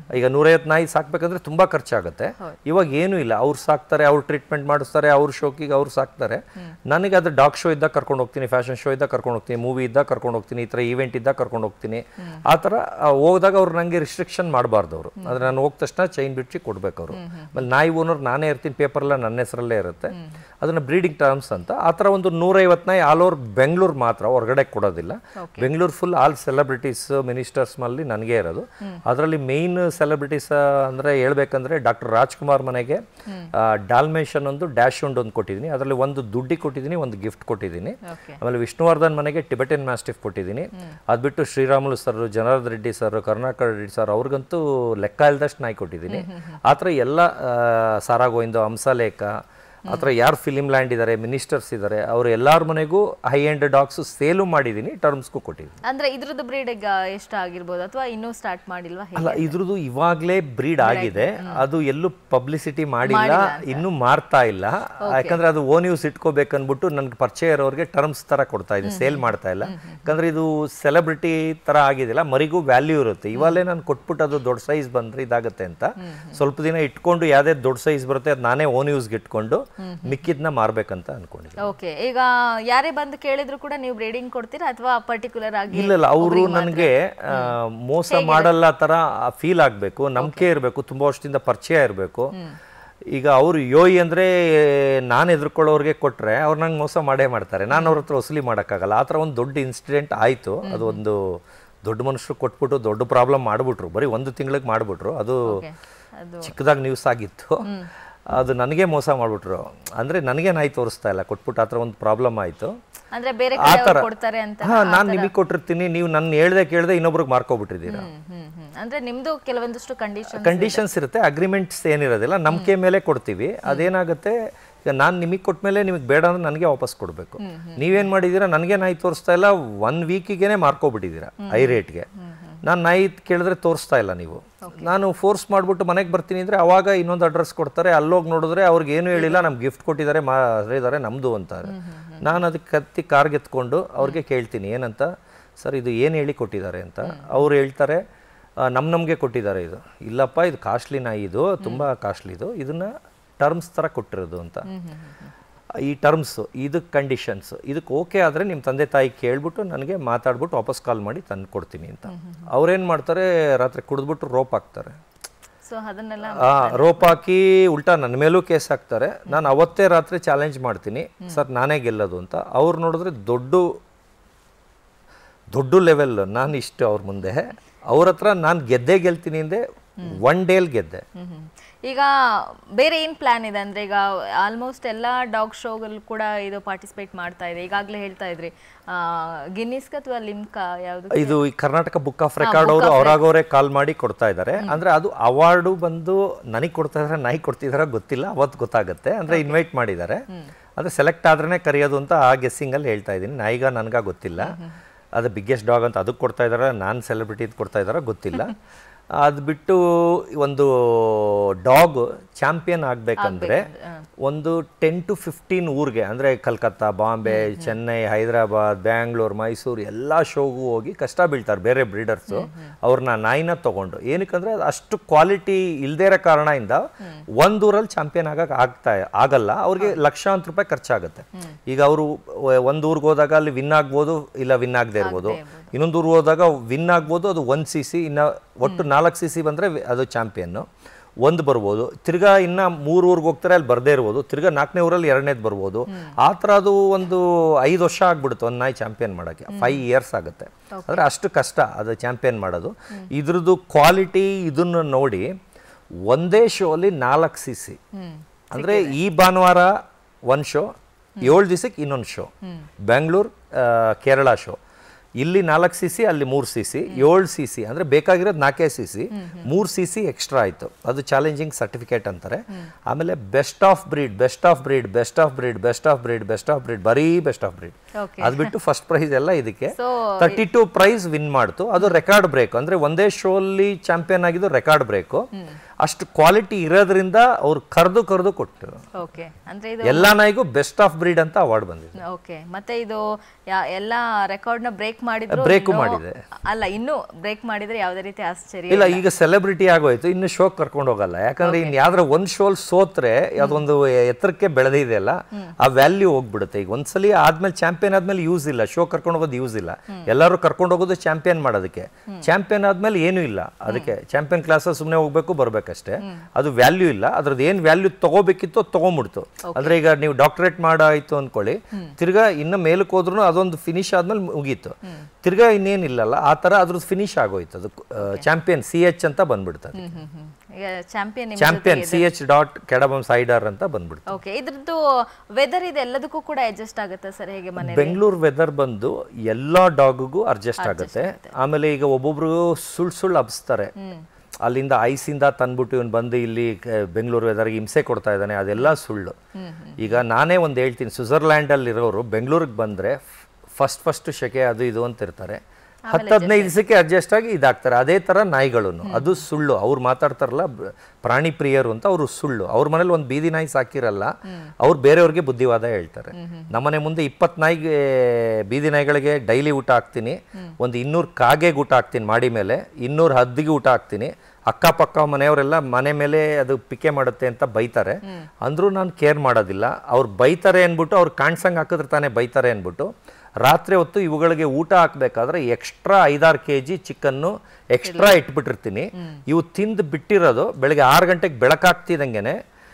ಈಗ ನೂರೈವತ್ತು ನಾಯಿ ಸಾಕ್ಬೇಕಂದ್ರೆ ತುಂಬಾ ಖರ್ಚಾಗುತ್ತೆ. ಇವಾಗ ಏನೂ ಇಲ್ಲ, ಅವ್ರು ಸಾಕ್ತಾರೆ, ಅವ್ರು ಟ್ರೀಟ್ಮೆಂಟ್ ಮಾಡಿಸ್ತಾರೆ, ಅವ್ರ ಶೋಕಿಗೆ ಅವ್ರು ಸಾಕ್ತಾರೆ. ನನಗೆ ಅದು ಡಾಗ್ ಶೋ ಇದ್ದಾಗ ಕರ್ಕೊಂಡು ಹೋಗ್ತೀನಿ, ಫ್ಯಾಷನ್ ಶೋ ಇದ್ದಾಗ ಕರ್ಕೊಂಡು ಹೋಗ್ತೀನಿ, ಮೂವಿ ಇದ್ದಾಗ ಕರ್ಕೊಂಡು ಹೋಗ್ತೀನಿ, ಈ ಥರ ಈವೆಂಟ್ ಇದ್ದಾಗ ಕರ್ಕೊಂಡು ಹೋಗ್ತೀನಿ. ಆ ಥರ ಹೋದಾಗ ಅವ್ರು ನನಗೆ ರಿಸ್ಟ್ರಿಕ್ಷನ್ ಮಾಡಬಾರ್ದು ಅವರು. ಆದರೆ ನಾನು ಹೋದ ತಕ್ಷಣ ಚೈನ್ ಬಿಚ್ಚಿ ಕೊಡ್ಬೇಕು ಅವರು. ಆಮೇಲೆ ನಾಯಿ ಓನರ್ ನಾನೇ ಇರ್ತೀನಿ, ಪೇಪರೆಲ್ಲ ನನ್ನ ಹೆಸರಲ್ಲೇ ಇರುತ್ತೆ. ಅದನ್ನು ಬ್ರೀಡಿಂಗ್ ಟರ್ಮ್ಸ್ ಅಂತ. ಆ ಥರ ಒಂದು ನೂರೈವತ್ತು ನಾಯಿ ಆಲ್ ಓವರ್ ಬೆಂಗಳೂರು ಮಾತ್ರ, ಹೊರಗಡೆ ಕೊಡೋದಿಲ್ಲ. Bengaluru full all celebrities ministers ಮಲ್ಲಿ ನನಗೆ ಇರೋದು. ಅದರಲ್ಲಿ ಮೇನ್ ಸೆಲೆಬ್ರಿಟೀಸ್ ಅಂದರೆ ಹೇಳ್ಬೇಕಂದ್ರೆ ಡಾಕ್ಟರ್ ರಾಜ್ಕುಮಾರ್ ಮನೆಗೆ ಡಾಲ್ಮೇಷನ್ ಒಂದು ಡ್ಯಾಶ್ ಉಂಡ್ ಒಂದು ಕೊಟ್ಟಿದ್ದೀನಿ. ಅದರಲ್ಲಿ ಒಂದು ದುಡ್ಡಿ ಕೊಟ್ಟಿದ್ದೀನಿ, ಒಂದು ಗಿಫ್ಟ್ ಕೊಟ್ಟಿದ್ದೀನಿ. ಆಮೇಲೆ ವಿಷ್ಣುವರ್ಧನ್ ಮನೆಗೆ ಟಿಬೆಟನ್ ಮ್ಯಾಸ್ಟಿಫ್ ಕೊಟ್ಟಿದ್ದೀನಿ. ಅದು ಬಿಟ್ಟು Sriramulu sir, Janardhan Reddy sir, Karunakar Reddy sir ಅವ್ರಿಗಂತೂ ಲೆಕ್ಕ ಇಲ್ದಷ್ಟು ನಾಯಿ ಕೊಟ್ಟಿದ್ದೀನಿ. ಆ ಥರ ಎಲ್ಲ ಸಾರಾ ಗೋವಿಂದ, ಹಂಸಲೇಖ, ಆ ಥರ ಯಾರು ಫಿಲಿಮ್ ಲ್ಯಾಂಡ್ ಇದ್ದಾರೆ, ಮಿನಿಸ್ಟರ್ಸ್ ಇದ್ದಾರೆ, ಅವರು ಎಲ್ಲರ ಮನೆಗೂ ಹೈ ಎಂಡ್ ಡಾಗ್ಸ್ ಸೇಲು ಮಾಡಿದ್ದೀನಿ, ಟರ್ಮ್ಸ್ಗೂ ಕೊಟ್ಟಿದ್ದೀನಿ. ಅಂದ್ರೆ ಇದ್ರದ್ದು ಬ್ರೀಡ್ ಎಷ್ಟು ಆಗಿರ್ಬೋದು ಅಥವಾ ಇನ್ನೂ ಸ್ಟಾರ್ಟ್ ಮಾಡಿಲ್ವಾ? ಅಲ್ಲ, ಇದ್ರದ್ದು ಇವಾಗಲೇ ಬ್ರೀಡ್ ಆಗಿದೆ. ಅದು ಎಲ್ಲೂ ಪಬ್ಲಿಸಿಟಿ ಮಾಡಿಲ್ಲ, ಇನ್ನೂ ಮಾರ್ತಾ ಇಲ್ಲ. ಯಾಕಂದ್ರೆ ಅದು ಓನ್ ಯೂಸ್ ಇಟ್ಕೋಬೇಕನ್ಬಿಟ್ಟು ನನ್ಗೆ ಪರಿಚಯ ಇರೋರಿಗೆ ಟರ್ಮ್ಸ್ ತರ ಕೊಡ್ತಾ ಇದ್ದೀನಿ, ಸೇಲ್ ಮಾಡ್ತಾ ಇಲ್ಲ. ಯಾಕಂದ್ರೆ ಇದು ಸೆಲೆಬ್ರಿಟಿ ತರ ಆಗಿದಿಲ್ಲ, ಮರಿಗೂ ವ್ಯಾಲ್ಯೂ ಇರುತ್ತೆ. ಇವಾಗಲೇ ನಾನು ಕೊಟ್ಬಿಟ್ಟು ಅದು ದೊಡ್ಡ ಸೈಜ್ ಬಂದ್ರೆ ಇದಾಗುತ್ತೆ ಅಂತ ಸ್ವಲ್ಪ ದಿನ ಇಟ್ಕೊಂಡು ಯಾವ್ದೇ ದೊಡ್ಡ ಸೈಜ್ ಬರುತ್ತೆ ಅದು ನಾನೇ ಓನ್ ಯೂಸ್ಗೆ ಇಟ್ಕೊಂಡು ಮಿಕ್ಕಿದ್ನ ಮಾರ್ಬೇಕಂತ ಅನ್ಕೊಂಡಿದ್ದೀನಿ. ಓಕೆ, ಈಗ ಯಾರೇ ಬಂದು ಕೇಳಿದ್ರು ಕೂಡ ನೀವು ಬ್ರೀಡಿಂಗ್ ಕೊಡ್ತೀರಾ ಅಥವಾ ಪರ್ಟಿಕ್ಯುಲರ್ ಆಗಿ? ಇಲ್ಲ ಇಲ್ಲ, ಅವರು ನನಗೆ ಮೋಸ ಮಾಡಲ್ಲ ತರ ಫೀಲ್ ಆಗ್ಬೇಕು, ನಂಬಿಕೆ ಇರಬೇಕು, ತುಂಬಾ ವರ್ಷದಿಂದ ಪರಿಚಯ ಇರಬೇಕು. ಈಗ ಅವರು ಯೋಯಿ ಅಂದ್ರೆ ನಾನು ಎದುರ್ಕೊಳ್ಳೋರಿಗೆ ಕೊಟ್ರೆ ಅವ್ರು ನಂಗೆ ಮೋಸ ಮಾಡೇ ಮಾಡ್ತಾರೆ, ನಾನು ಅವ್ರ ಹತ್ರ ವಸೂಲಿ ಮಾಡೋಕ್ಕಾಗಲ್ಲ. ಆ ಥರ ಒಂದು ದೊಡ್ಡ ಇನ್ಸಿಡೆಂಟ್ ಆಯಿತು. ಅದು ಒಂದು ದೊಡ್ಡ ಮನುಷ್ಯರು ಕೊಟ್ಬಿಟ್ಟು ದೊಡ್ಡ ಪ್ರಾಬ್ಲಮ್ ಮಾಡಿಬಿಟ್ರು, ಬರೀ ಒಂದು ತಿಂಗಳಿಗೆ ಮಾಡಿಬಿಟ್ರು. ಅದು ಚಿಕ್ಕದಾಗಿ ನ್ಯೂಸ್ ಆಗಿತ್ತು. ಅದು ನನಗೆ ಮೋಸ ಮಾಡಿಬಿಟ್ರು. ಅಂದರೆ ನನಗೆ ನಾಯಿ ತೋರಿಸ್ತಾ ಇಲ್ಲ ಕೊಟ್ಬಿಟ್ಟು. ಆ ಥರ ಒಂದು ಪ್ರಾಬ್ಲಮ್ ಆಯಿತು. ಅಂದ್ರೆ ಬೇರೆ ಆ ಥರ ಕೊಡ್ತಾರೆ ಅಂತ. ಹಾಂ, ನಾನು ನಿಮಗೆ ಕೊಟ್ಟಿರ್ತೀನಿ, ನೀವು ನನ್ನ ಹೇಳ್ದೆ ಕೇಳ್ದೆ ಇನ್ನೊಬ್ರಿಗೆ ಮಾರ್ಕೊಬಿಟ್ಟಿದ್ದೀರಾ. ಅಂದ್ರೆ ನಿಮ್ದು ಕೆಲವೊಂದಿಷ್ಟು ಕಂಡೀಷನ್ ಕಂಡೀಷನ್ಸ್ ಇರುತ್ತೆ, ಅಗ್ರಿಮೆಂಟ್ಸ್ ಏನಿರೋದಿಲ್ಲ, ನಂಬಿಕೆ ಮೇಲೆ ಕೊಡ್ತೀವಿ. ಅದೇನಾಗುತ್ತೆ, ಈಗ ನಾನು ನಿಮಗೆ ಕೊಟ್ಮೇಲೆ ನಿಮಗೆ ಬೇಡ ಅಂದ್ರೆ ನನಗೆ ವಾಪಸ್ ಕೊಡಬೇಕು. ನೀವೇನು ಮಾಡಿದ್ದೀರಾ, ನನಗೆ ನಾಯಿ ತೋರಿಸ್ತಾ ಇಲ್ಲ, ಒನ್ ವೀಕಿಗೆ ಮಾರ್ಕೊಬಿಟ್ಟಿದ್ದೀರಾ ಐ ರೇಟ್ಗೆ. ನಾನು ನಾಯಿ ಕೇಳಿದ್ರೆ ತೋರಿಸ್ತಾ ಇಲ್ಲ ನೀವು. ನಾನು ಫೋರ್ಸ್ ಮಾಡಿಬಿಟ್ಟು ಮನೆಗೆ ಬರ್ತೀನಿ ಅಂದರೆ ಅವಾಗ ಇನ್ನೊಂದು ಅಡ್ರೆಸ್ ಕೊಡ್ತಾರೆ. ಅಲ್ಲೋಗಿ ನೋಡಿದ್ರೆ ಅವ್ರಿಗೆ ಏನು ಹೇಳಿಲ್ಲ, ನಮ್ಗೆ ಗಿಫ್ಟ್ ಕೊಟ್ಟಿದ್ದಾರೆ, ಮಾರಿದ್ದಾರೆ, ನಮ್ಮದು ಅಂತಾರೆ. ನಾನು ಅದಕ್ಕೆ ಕತ್ತಿ ಕಾರ್ಗೆ ಎತ್ಕೊಂಡು ಅವ್ರಿಗೆ ಕೇಳ್ತೀನಿ ಏನಂತ, ಸರ್ ಇದು ಏನು ಹೇಳಿ ಕೊಟ್ಟಿದ್ದಾರೆ ಅಂತ. ಅವ್ರು ಹೇಳ್ತಾರೆ ನಮ್ಮ ನಮಗೆ ಕೊಟ್ಟಿದ್ದಾರೆ. ಇದು ಇಲ್ಲಪ್ಪ, ಇದು ಕಾಸ್ಟ್ಲಿ ನಾಯಿ, ಇದು ತುಂಬ ಕಾಸ್ಟ್ಲಿ, ಇದು ಇದನ್ನು ಟರ್ಮ್ಸ್ ಥರ ಕೊಟ್ಟಿರೋದು ಅಂತ. ಈ ಟರ್ಮ್ಸು, ಇದಕ್ಕೆ ಕಂಡೀಷನ್ಸ್, ಇದಕ್ಕೆ ಓಕೆ ಆದರೆ ನಿಮ್ಮ ತಂದೆ ತಾಯಿ ಕೇಳ್ಬಿಟ್ಟು ನನಗೆ ಮಾತಾಡ್ಬಿಟ್ಟು ವಾಪಸ್ ಕಾಲ್ ಮಾಡಿ ತಂದು ಕೊಡ್ತೀನಿ ಅಂತ. ಅವ್ರೇನು ಮಾಡ್ತಾರೆ, ರಾತ್ರಿ ಕುಡಿದ್ಬಿಟ್ಟು ರೋಪ್ ಹಾಕ್ತಾರೆ. ರೋಪ್ ಹಾಕಿ ಉಲ್ಟಾ ನನ್ನ ಮೇಲೂ ಕೇಸ್ ಹಾಕ್ತಾರೆ. ನಾನು ಅವತ್ತೇ ರಾತ್ರಿ ಚಾಲೆಂಜ್ ಮಾಡ್ತೀನಿ, ಸರ್ ನಾನೇ ಗೆಲ್ಲೋದು ಅಂತ. ಅವ್ರು ನೋಡಿದ್ರೆ ದೊಡ್ಡ ದೊಡ್ಡ ಲೆವೆಲ್, ನಾನು ಇಷ್ಟು ಅವ್ರ ಮುಂದೆ ಅವ್ರ ಹತ್ರ ನಾನು ಗೆದ್ದೇ ಗೆಲ್ತೀನಿ ಅಂದೆ, ಒನ್ ಡೇಲ್ ಗೆದ್ದೆ. ಈಗ ಬೇರೆ ಏನು ಪ್ಲಾನ್ ಇದೆ ಅಂದ್ರೆ, ಈಗ ಆಲ್ಮೋಸ್ಟ್ ಎಲ್ಲ ಡಾಗ್ ಶೋಗಳು ಕೂಡ ಇದು ಪಾರ್ಟಿಸಿಪೇಟ್ ಮಾಡ್ತಾ ಇದೆ. ಈಗಾಗಲೇ ಹೇಳ್ತಾ ಇದ್ರಿ ಗಿನ್ನಿಸ್ಕ ಅಥವಾ ಲಿಮ್ಕಾ ಯಾವುದು, ಇದು ಈ ಕರ್ನಾಟಕ ಬುಕ್ ಆಫ್ ರೆಕಾರ್ಡ್ ಅವರು ಅವರಾಗವರೇ ಕಾಲ್ ಮಾಡಿ ಕೊಡ್ತಾ ಇದ್ದಾರೆ. ಅಂದ್ರೆ ಅದು ಅವಾರ್ಡು ಬಂದು ನನಗೆ ಕೊಡ್ತಾ ಇದಾರೆ, ನಾಯಿ ಕೊಡ್ತಿದಾರ ಗೊತ್ತಿಲ್ಲ, ಅವತ್ತು ಗೊತ್ತಾಗುತ್ತೆ. ಅಂದ್ರೆ ಇನ್ವೈಟ್ ಮಾಡಿದ್ದಾರೆ, ಅಂದ್ರೆ ಸೆಲೆಕ್ಟ್ ಆದ್ರೇನೆ ಕರೆಯೋದು ಅಂತ ಆ ಗೆಸ್ಸಿಂಗ್ ಅಲ್ಲಿ ಹೇಳ್ತಾ ಇದ್ದೀನಿ. ನಾಯಿಗ ನನಗ ಗೊತ್ತಿಲ್ಲ, ಅದು ಬಿಗ್ಗೆಸ್ಟ್ ಡಾಗ್ ಅಂತ ಅದಕ್ಕೆ ಕೊಡ್ತಾ ಇದಾರೆ, ನಾನು ಸೆಲೆಬ್ರಿಟಿ ಕೊಡ್ತಾ ಇದಾರ ಗೊತ್ತಿಲ್ಲ. ಅದು ಬಿಟ್ಟು ಒಂದು ಡಾಗ್ ಚಾಂಪಿಯನ್ ಆಗಬೇಕಂದ್ರೆ ಒಂದು ಟೆನ್ ಟು ಫಿಫ್ಟೀನ್ ಊರಿಗೆ, ಅಂದರೆ ಕಲ್ಕತ್ತಾ, ಬಾಂಬೆ, ಚೆನ್ನೈ, ಹೈದರಾಬಾದ್, ಬ್ಯಾಂಗ್ಳೂರು, ಮೈಸೂರು ಎಲ್ಲ ಶೋಗೂ ಹೋಗಿ ಕಷ್ಟ ಬೀಳ್ತಾರೆ ಬೇರೆ ಬ್ರೀಡರ್ಸು. ಅವ್ರನ್ನ ನಾಯಿನ ತೊಗೊಂಡು, ಏನಕ್ಕಂದ್ರೆ ಅಷ್ಟು ಕ್ವಾಲಿಟಿ ಇಲ್ಲದೇ ಇರೋ ಕಾರಣದಿಂದ ಒಂದೂರಲ್ಲಿ ಚಾಂಪಿಯನ್ ಆಗಕ್ಕೆ ಆಗ್ತಾ ಆಗಲ್ಲ. ಅವ್ರಿಗೆ ಲಕ್ಷಾಂತರ ರೂಪಾಯಿ ಖರ್ಚಾಗುತ್ತೆ. ಈಗ ಅವರು ಒಂದು ಊರಿಗೆ ಹೋದಾಗ ಅಲ್ಲಿ ವಿನ್ ಆಗ್ಬೋದು, ಇಲ್ಲ ವಿನ್ ಆಗದೆ ಇರ್ಬೋದು. ಇನ್ನೊಂದು ಊರಿಗೆ ಹೋದಾಗ ವಿನ್ ಆಗ್ಬೋದು, ಅದು ಒಂದು ಸಿ ಸಿ, ಇನ್ನು ಒಟ್ಟು ನಾಲ್ಕು ಸಿ ಸಿ ಬಂದರೆ ಅದು ಚಾಂಪಿಯನ್ನು ಒಂದು ಬರ್ಬೋದು. ತಿರ್ಗಾ ಇನ್ನು ಮೂರು ಊರಿಗೆ ಹೋಗ್ತಾರೆ, ಅಲ್ಲಿ ಬರದೇ ಇರ್ಬೋದು. ತಿರ್ಗಾ ನಾಲ್ಕನೇ ಊರಲ್ಲಿ ಎರಡನೇದು ಬರ್ಬೋದು. ಆ ಥರ ಅದು ಒಂದು ಐದು ವರ್ಷ ಆಗ್ಬಿಡುತ್ತೆ ಒಂದು ನಾಯಿ ಚಾಂಪಿಯನ್ ಮಾಡೋಕ್ಕೆ, ಫೈವ್ ಇಯರ್ಸ್ ಆಗುತ್ತೆ. ಅಂದರೆ ಅಷ್ಟು ಕಷ್ಟ ಅದು ಚಾಂಪಿಯನ್ ಮಾಡೋದು. ಇದ್ರದ್ದು ಕ್ವಾಲಿಟಿ ಇದನ್ನು ನೋಡಿ ಒಂದೇ ಶೋ ಅಲ್ಲಿ ನಾಲ್ಕು ಸಿ ಸಿ, ಅಂದರೆ ಈ ಭಾನುವಾರ ಒಂದು ಶೋ, ಏಳು ದಿವಸಕ್ಕೆ ಇನ್ನೊಂದು ಶೋ, ಬೆಂಗಳೂರು ಕೇರಳ ಶೋ. ಇಲ್ಲಿ ನಾಲ್ಕು ಸಿ ಸಿ, ಅಲ್ಲಿ ಮೂರು ಸಿ ಸಿ, ಏಳು ಸಿ ಸಿ, ಅಂದರೆ ಬೇಕಾಗಿರೋದು ನಾಲ್ಕೇ ಸಿ ಸಿ, ಮೂರು ಸಿ ಸಿ ಎಕ್ಸ್ಟ್ರಾ ಆಯಿತು. ಅದು ಚಾಲೆಂಜಿಂಗ್ ಸರ್ಟಿಫಿಕೇಟ್ ಅಂತಾರೆ. ಆಮೇಲೆ best of breed, best of breed, best of breed, best of breed, best of breed, ಬರೀ ಬೆಸ್ಟ್ ಆಫ್ ಬ್ರೀಡ್. ಅದು ಬಿಟ್ಟು ಫಸ್ಟ್ ಪ್ರೈಸ್ ಎಲ್ಲ ಇದಕ್ಕೆ ತರ್ಟಿ ಟು ಪ್ರೈಸ್ ವಿನ್ ಮಾಡ್ತು. ಅದು ರೆಕಾರ್ಡ್ ಬ್ರೇಕ್, ಅಂದರೆ ಒಂದೇ ಶೋ ಅಲ್ಲಿ ಚಾಂಪಿಯನ್ ಆಗಿದ್ದು ರೆಕಾರ್ಡ್ ಬ್ರೇಕು. ಅಷ್ಟು ಕ್ವಾಲಿಟಿ ಇರೋದ್ರಿಂದ ಅವ್ರು ಕರೆದು ಕರೆದು ಕೊಟ್ಟು ಓಕೆ ಅಂದ್ರೆ ಇದು ಎಲ್ಲ ನಾಯಿಗೂ ಬೆಸ್ಟ್ ಆಫ್ ಬ್ರೀಡ್ ಅಂತ ಅವಾರ್ಡ್ ಬಂದಿದೆ. ಓಕೆ ಮತ್ತೆ ಇದು ಎಲ್ಲ ರೆಕಾರ್ಡ್ ನ ಬ್ರೇಕ್ ಮಾಡಿದ್ರು ಬ್ರೇಕ್ ಮಾಡಿದೆ ಅಲ್ಲ ಇನ್ನು ಬ್ರೇಕ್ ಮಾಡಿದ್ರೆ ಯಾವುದೇ ರೀತಿ ಆಶ್ಚರ್ಯ ಇಲ್ಲ. ಈಗ ಸೆಲೆಬ್ರಿಟಿ ಆಗೋಯ್ತು, ಇನ್ನು ಶೋ ಕರ್ಕೊಂಡು ಹೋಗಲ್ಲ. ಯಾಕಂದ್ರೆ ಇನ್ ಯಾವ್ದ್ರ ಒಂದ್ ಶೋಲ್ ಸೋತ್ರೆ ಅದೊಂದು ಎತ್ತರಕ್ಕೆ ಬೆಳೆದಿದೆ ಅಲ್ಲ, ಆ ವ್ಯಾಲ್ಯೂ ಹೋಗ್ಬಿಡುತ್ತೆ. ಈಗ ಒಂದ್ಸಲಿ ಆದ್ಮೇಲೆ ಚಾಂಪಿಯನ್ ಆದ್ಮೇಲೆ ಯೂಸ್ ಇಲ್ಲ, ಶೋ ಕರ್ಕೊಂಡು ಹೋಗೋದು ಯೂಸ್ ಇಲ್ಲ. ಎಲ್ಲರೂ ಕರ್ಕೊಂಡು ಹೋಗೋದು ಚಾಂಪಿಯನ್ ಮಾಡೋದಕ್ಕೆ, ಚಾಂಪಿಯನ್ ಆದ್ಮೇಲೆ ಏನೂ ಇಲ್ಲ. ಅದಕ್ಕೆ ಚಾಂಪಿಯನ್ ಕ್ಲಾಸ್ ಸುಮ್ಮನೆ ಹೋಗ್ಬೇಕು ಬರ್ಬೇಕಷ್ಟೇ, ಅದು ವ್ಯಾಲ್ಯೂ ಇಲ್ಲ. ಅದ್ರದ್ದು ಏನ್ ವ್ಯಾಲ್ಯೂ ತಗೋಬೇಕಿತ್ತು ತಗೊಂಡ್ಬಿಡ್ತು. ಅಂದ್ರೆ ಈಗ ನೀವು ಡಾಕ್ಟರೇಟ್ ಮಾಡಾಯ್ತು ಅನ್ಕೊಳ್ಳಿ, ತಿರ್ಗಾ ಇನ್ನು ಮೇಲಕ್ಕೆ ಹೋದ್ರು ಅದೊಂದು ಫಿನಿಶ್ ಆದ್ಮೇಲೆ ಮುಗೀತು, ತಿರ್ಗಾ ಇನ್ನೇನಿಲ್ಲಲ್ಲ ಆ ತರ ಅದ್ರದ್ದು ಫಿನಿಶ್ ಆಗೋಯ್ತು. ಅದು ಚಾಂಪಿಯನ್ ಸಿ ಎಚ್ ಅಂತ ಬಂದ್ಬಿಡ್ತದೆ. ಚಾಂಪಿಯನ್ ಸಿ ಎಚ್ ಡಾಟ್ ಕೆಡಬಮ್ ಸೈಡರ್ ಅಂತ ಬಂದ್ಬಿಡ್ತು. ಓಕೆ, ಇದ್ರದ್ದು ವೆದರ್ ಇದೆ ಎಲ್ಲದಕ್ಕೂ ಕೂಡ ಅಡ್ಜಸ್ಟ್ ಆಗುತ್ತೆ ಸರ್ ಹೇಗೆ? ಮನೆ ಬೆಂಗಳೂರು ವೆದರ್ ಬಂದು ಎಲ್ಲಾ ಡಾಗ್ಗೂ ಅಡ್ಜಸ್ಟ್ ಆಗುತ್ತೆ. ಆಮೇಲೆ ಈಗ ಒಬ್ಬೊಬ್ರು ಸುಳ್ ಸುಳ್ಳು ಹಬ್ಸ್ತಾರೆ, ಅಲ್ಲಿಂದ ಐಸಿಂದ ತಂದ್ಬಿಟ್ಟು ಇವನು ಬಂದು ಇಲ್ಲಿ ಬೆಂಗಳೂರು ವೆದರ್ಗೆ ಹಿಂಸೆ ಕೊಡ್ತಾ ಇದ್ದಾನೆ, ಅದೆಲ್ಲ ಸುಳ್ಳು. ಈಗ ನಾನೇ ಒಂದು ಹೇಳ್ತೀನಿ, ಸ್ವಿಟ್ಜರ್ಲ್ಯಾಂಡಲ್ಲಿ ಇರೋರು ಬೆಂಗಳೂರಿಗೆ ಬಂದರೆ ಫಸ್ಟ್ ಫಸ್ಟ್ ಶೆಕೆ ಅದು ಇದು ಅಂತ ಇರ್ತಾರೆ, ಹತ್ತು ಹದಿನೈದು ದಿವಸಕ್ಕೆ ಅಡ್ಜಸ್ಟ್ ಆಗಿ ಇದಾಗ್ತಾರೆ. ಅದೇ ಥರ ನಾಯಿಗಳನ್ನು, ಅದು ಸುಳ್ಳು. ಅವ್ರು ಮಾತಾಡ್ತಾರಲ್ಲ ಪ್ರಾಣಿ ಪ್ರಿಯರು ಅಂತ, ಅವರು ಸುಳ್ಳು. ಅವ್ರ ಮನೇಲಿ ಒಂದು ಬೀದಿ ನಾಯಿ ಸಾಕಿರಲ್ಲ, ಅವ್ರು ಬೇರೆಯವ್ರಿಗೆ ಬುದ್ಧಿವಾದ ಹೇಳ್ತಾರೆ. ನಮ್ಮನೆ ಮುಂದೆ ಇಪ್ಪತ್ತು ನಾಯಿಗೆ ಬೀದಿ ನಾಯಿಗಳಿಗೆ ಡೈಲಿ ಊಟ ಹಾಕ್ತೀನಿ, ಒಂದು ಇನ್ನೂರು ಕಾಗೆಗೆ ಊಟ ಹಾಕ್ತೀನಿ ಮಾಡಿ ಮೇಲೆ, ಇನ್ನೂರು ಹದ್ದಿಗೆ ಊಟ ಹಾಕ್ತೀನಿ. ಅಕ್ಕಪಕ್ಕ ಮನೆಯವರೆಲ್ಲ ಮನೆ ಮೇಲೆ ಅದು ಪಿಕೆ ಮಾಡುತ್ತೆ ಅಂತ ಬೈತಾರೆ, ಅಂದ್ರೂ ನಾನು ಕೇರ್ ಮಾಡೋದಿಲ್ಲ. ಅವ್ರು ಬೈತಾರೆ ಅಂದ್ಬಿಟ್ಟು, ಅವ್ರು ಕಾಣ್ಸಂಗೆ ಹಾಕಿದ್ರೆ ತಾನೇ ಬೈತಾರೆ ಅಂದ್ಬಿಟ್ಟು ರಾತ್ರಿ ಹೊತ್ತು ಇವುಗಳಿಗೆ ಊಟ ಹಾಕ್ಬೇಕಾದ್ರೆ ಎಕ್ಸ್ಟ್ರಾ ಐದಾರು ಕೆ ಜಿ ಚಿಕನ್ನು ಎಕ್ಸ್ಟ್ರಾ ಇಟ್ಬಿಟ್ಟಿರ್ತೀನಿ. ಇವು ತಿಂದು ಬಿಟ್ಟಿರೋದು ಬೆಳಗ್ಗೆ ಆರು ಗಂಟೆಗೆ ಬೆಳಕಾಗ್ತಿದಂಗೆನೆ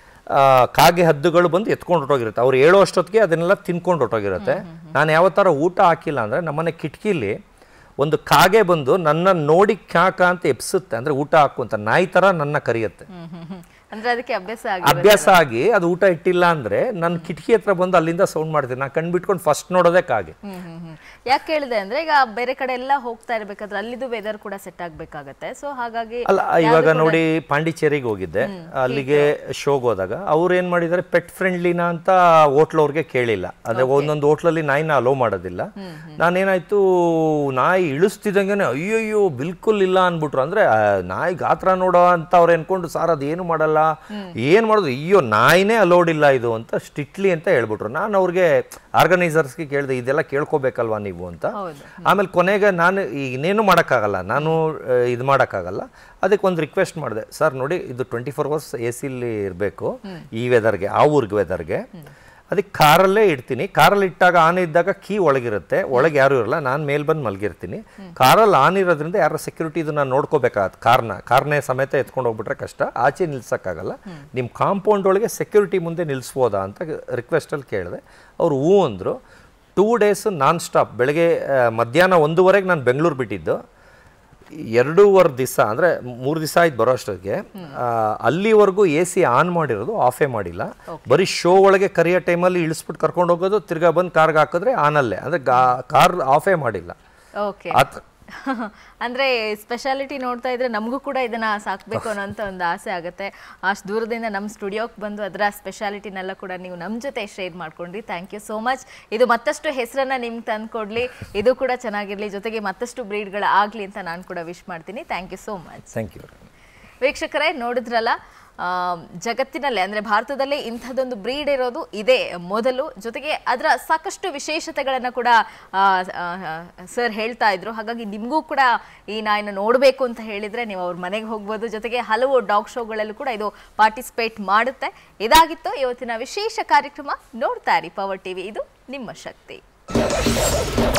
ಕಾಗೆ ಹದ್ದುಗಳು ಬಂದು ಎತ್ಕೊಂಡು ಹೊಟ್ಟೋಗಿರುತ್ತೆ. ಅವ್ರು ಹೇಳೋ ಅಷ್ಟೊತ್ತಿಗೆ ಅದನ್ನೆಲ್ಲ ತಿನ್ಕೊಂಡು ಹೊಟ್ಟೋಗಿರುತ್ತೆ. ನಾನು ಯಾವ ಥರ ಊಟ ಹಾಕಿಲ್ಲ ಅಂದರೆ, ನಮ್ಮನೆ ಕಿಟಕಿಲಿ ಒಂದು ಕಾಗೆ ಬಂದು ನನ್ನ ನೋಡಿ ಕ್ಯಾಕ ಅಂತ ಎಪ್ಸುತ್ತೆ, ಅಂದರೆ ಊಟ ಹಾಕು ಅಂತ, ನಾಯಿ ಥರ ನನ್ನ ಕರೆಯುತ್ತೆ. ಅಂದ್ರೆ ಅದಕ್ಕೆ ಅಭ್ಯಾಸ ಆಗಿ ಅಭ್ಯಾಸ ಆಗಿ ಅದು ಊಟ ಇಟ್ಟಿಲ್ಲ ಅಂದ್ರೆ ನನ್ನ ಕಿಟಕಿ ಹತ್ರ ಬಂದು ಅಲ್ಲಿಂದ ಸೌಂಡ್ ಮಾಡ್ತೀನಿ. ನಾನು ಕಣ್ ಬಿಟ್ಕೊಂಡು ಫಸ್ಟ್ ನೋಡೋದೇ ಕಾಗೆ. ಯಾಕೆ ಹೇಳಿದೆ ಅಂದ್ರೆ, ಈಗ ಬೇರೆ ಕಡೆ ಎಲ್ಲ ಹೋಗ್ತಾ ಇರ್ಬೇಕಾದ್ರೆ ಅಲ್ಲಿದು ವೆದರ್ ಕೂಡ ಸೆಟ್ ಆಗ್ಬೇಕಾಗತ್ತೆ. ಸೊ ಹಾಗಾಗಿ ಅಲ್ಲ, ಇವಾಗ ನೋಡಿ ಪಾಂಡಿಚೇರಿಗೆ ಹೋಗಿದ್ದೆ, ಅಲ್ಲಿಗೆ ಶೋಗೆ ಹೋದಾಗ ಅವ್ರು ಏನ್ ಮಾಡಿದಾರೆ, ಪೆಟ್ ಫ್ರೆಂಡ್ಲಿನ ಅಂತ ಹೋಟ್ಲ್ ಅವ್ರಿಗೆ ಕೇಳಿಲ್ಲ. ಅದೇ ಒಂದೊಂದು ಹೋಟ್ಲಲ್ಲಿ ನಾಯಿನ ಅಲೋ ಮಾಡೋದಿಲ್ಲ. ನಾನೇನಾಯ್ತು, ನಾಯಿ ಇಳಿಸ್ತಿದಂಗೆ ಅಯ್ಯಯ್ಯೋ ಬಿಲ್ಕುಲ್ ಇಲ್ಲ ಅನ್ಬಿಟ್ರು. ಅಂದ್ರೆ ನಾಯಿ ಗಾತ್ರ ನೋಡೋ ಅಂತ ಅವ್ರು ಅನ್ಕೊಂಡು, ಸಾರ್ ಅದೇನು ಮಾಡಲ್ಲ, ಏನ್ ಮಾಡೋದು, ಅಯ್ಯೋ ನಾಯಿನೇ ಅಲೋಡ್ ಇಲ್ಲ ಇದು ಅಂತ ಸ್ಟ್ರಿಕ್ಟ್ಲಿ ಅಂತ ಹೇಳ್ಬಿಟ್ರು. ನಾನು ಅವ್ರಿಗೆ ಆರ್ಗನೈಸರ್ಸ್ಗೆ ಕೇಳಿದೆ, ಇದೆಲ್ಲ ಕೇಳ್ಕೋಬೇಕಲ್ವಾ ನೀವು ಅಂತ. ಆಮೇಲೆ ಕೊನೆಗೆ ನಾನು ಇನ್ನೇನು ಮಾಡೋಕ್ಕಾಗಲ್ಲ, ನಾನು ಇದು ಮಾಡೋಕ್ಕಾಗಲ್ಲ. ಅದಕ್ಕೆ ಒಂದು ರಿಕ್ವೆಸ್ಟ್ ಮಾಡಿದೆ, ಸರ್ ನೋಡಿ ಇದು ಟ್ವೆಂಟಿ ಫೋರ್ ಅವರ್ಸ್ ಎ ಸಿಲಿ ಇರಬೇಕು ಈ ವೆದರ್ಗೆ, ಆ ಊರ್ಗೆ ವೆದರ್ಗೆ. ಅದಕ್ಕೆ ಕಾರಲ್ಲೇ ಇಡ್ತೀನಿ. ಕಾರಲ್ಲಿ ಇಟ್ಟಾಗ ಆನ್ ಇದ್ದಾಗ ಕೀ ಒಳಗಿರುತ್ತೆ, ಒಳಗೆ ಯಾರು ಇರಲ್ಲ, ನಾನು ಮೇಲೆ ಬಂದು ಮಲಗಿರ್ತೀನಿ. ಕಾರಲ್ಲಿ ಆನ್ ಇರೋದ್ರಿಂದ ಯಾರ ಸೆಕ್ಯೂರಿಟಿ ಇದನ್ನ ನೋಡ್ಕೋಬೇಕಾಗತ್ತೆ. ಕಾರ್ನ ಕಾರ್ನೇ ಸಮೇತ ಎತ್ಕೊಂಡು ಹೋಗ್ಬಿಟ್ರೆ ಕಷ್ಟ, ಆಚೆ ನಿಲ್ಸೋಕ್ಕಾಗಲ್ಲ. ನಿಮ್ಮ ಕಾಂಪೌಂಡ್ ಒಳಗೆ ಸೆಕ್ಯೂರಿಟಿ ಮುಂದೆ ನಿಲ್ಲಿಸ್ಬೋದಾ ಅಂತ ರಿಕ್ವೆಸ್ಟಲ್ಲಿ ಕೇಳಿದೆ. ಅವ್ರು ಹೂ ಅಂದರು. ಟೂ ಡೇಸ್ ನಾನ್ ಸ್ಟಾಪ್, ಬೆಳಗ್ಗೆ ಮಧ್ಯಾಹ್ನ ಒಂದೂವರೆಗೆ ನಾನು ಬೆಂಗಳೂರು ಬಿಟ್ಟಿದ್ದು, ಎರಡೂವರೆ ದಿವಸ ಅಂದರೆ ಮೂರು ದಿವಸ ಆಯ್ತು ಬರೋ ಅಷ್ಟೊತ್ತಿಗೆ. ಅಲ್ಲಿವರೆಗೂ ಎ ಸಿ ಆನ್ ಮಾಡಿರೋದು, ಆಫೇ ಮಾಡಿಲ್ಲ. ಬರೀ ಶೋ ಒಳಗೆ ಕರಿಯೋ ಟೈಮಲ್ಲಿ ಇಳಿಸ್ಬಿಟ್ಟು ಕರ್ಕೊಂಡು ಹೋಗೋದು, ತಿರ್ಗಾ ಬಂದು ಕಾರ್ಗೆ ಹಾಕಿದ್ರೆ ಆನಲ್ಲೇ, ಅಂದರೆ ಕಾರ್ ಆಫೇ ಮಾಡಿಲ್ಲ. ಅಂದ್ರೆ ಸ್ಪೆಷಾಲಿಟಿ ನೋಡ್ತಾ ಇದ್ರೆ ನಮಗೂ ಕೂಡ ಇದನ್ನ ಸಾಕ್ಬೇಕು ಅನ್ನೋಂಥ ಒಂದು ಆಸೆ ಆಗುತ್ತೆ. ಅಷ್ಟು ದೂರದಿಂದ ನಮ್ಮ ಸ್ಟುಡಿಯೋಕ್ಕೆ ಬಂದು ಅದರ ಸ್ಪೆಷಾಲಿಟಿನೆಲ್ಲ ಕೂಡ ನೀವು ನಮ್ಮ ಜೊತೆ ಶೇರ್ ಮಾಡ್ಕೊಂಡ್ರಿ. Thank you so much. ಇದು ಮತ್ತಷ್ಟು ಹೆಸರನ್ನ ನಿಮ್ಗೆ ತಂದ್ಕೊಡ್ಲಿ, ಇದು ಕೂಡ ಚೆನ್ನಾಗಿರ್ಲಿ, ಜೊತೆಗೆ ಮತ್ತಷ್ಟು ಬ್ರೀಡ್ಗಳ ಆಗ್ಲಿ ಅಂತ ನಾನು ಕೂಡ ವಿಶ್ ಮಾಡ್ತೀನಿ. Thank you so much. Thank you. ವೀಕ್ಷಕರೇ, ನೋಡಿದ್ರಲ್ಲ, ಜಗತ್ತಿನಲ್ಲೇ ಅಂದರೆ ಭಾರತದಲ್ಲೇ ಇಂಥದ್ದೊಂದು ಬ್ರೀಡ್ ಇರೋದು ಇದೇ ಮೊದಲು. ಜೊತೆಗೆ ಅದರ ಸಾಕಷ್ಟು ವಿಶೇಷತೆಗಳನ್ನು ಕೂಡ ಸರ್ ಹೇಳ್ತಾ ಇದ್ರು. ಹಾಗಾಗಿ ನಿಮಗೂ ಕೂಡ ಈ ನಾಯಿನ ನೋಡಬೇಕು ಅಂತ ಹೇಳಿದರೆ ನೀವು ಅವ್ರ ಮನೆಗೆ ಹೋಗ್ಬೋದು. ಜೊತೆಗೆ ಹಲವು ಡಾಗ್ ಶೋಗಳಲ್ಲೂ ಕೂಡ ಇದು ಪಾರ್ಟಿಸಿಪೇಟ್ ಮಾಡುತ್ತೆ. ಇದಾಗಿತ್ತು ಇವತ್ತಿನ ವಿಶೇಷ ಕಾರ್ಯಕ್ರಮ. ನೋಡ್ತಾ ಇರಿ ಪವರ್ ಟಿವಿ, ಇದು ನಿಮ್ಮ ಶಕ್ತಿ.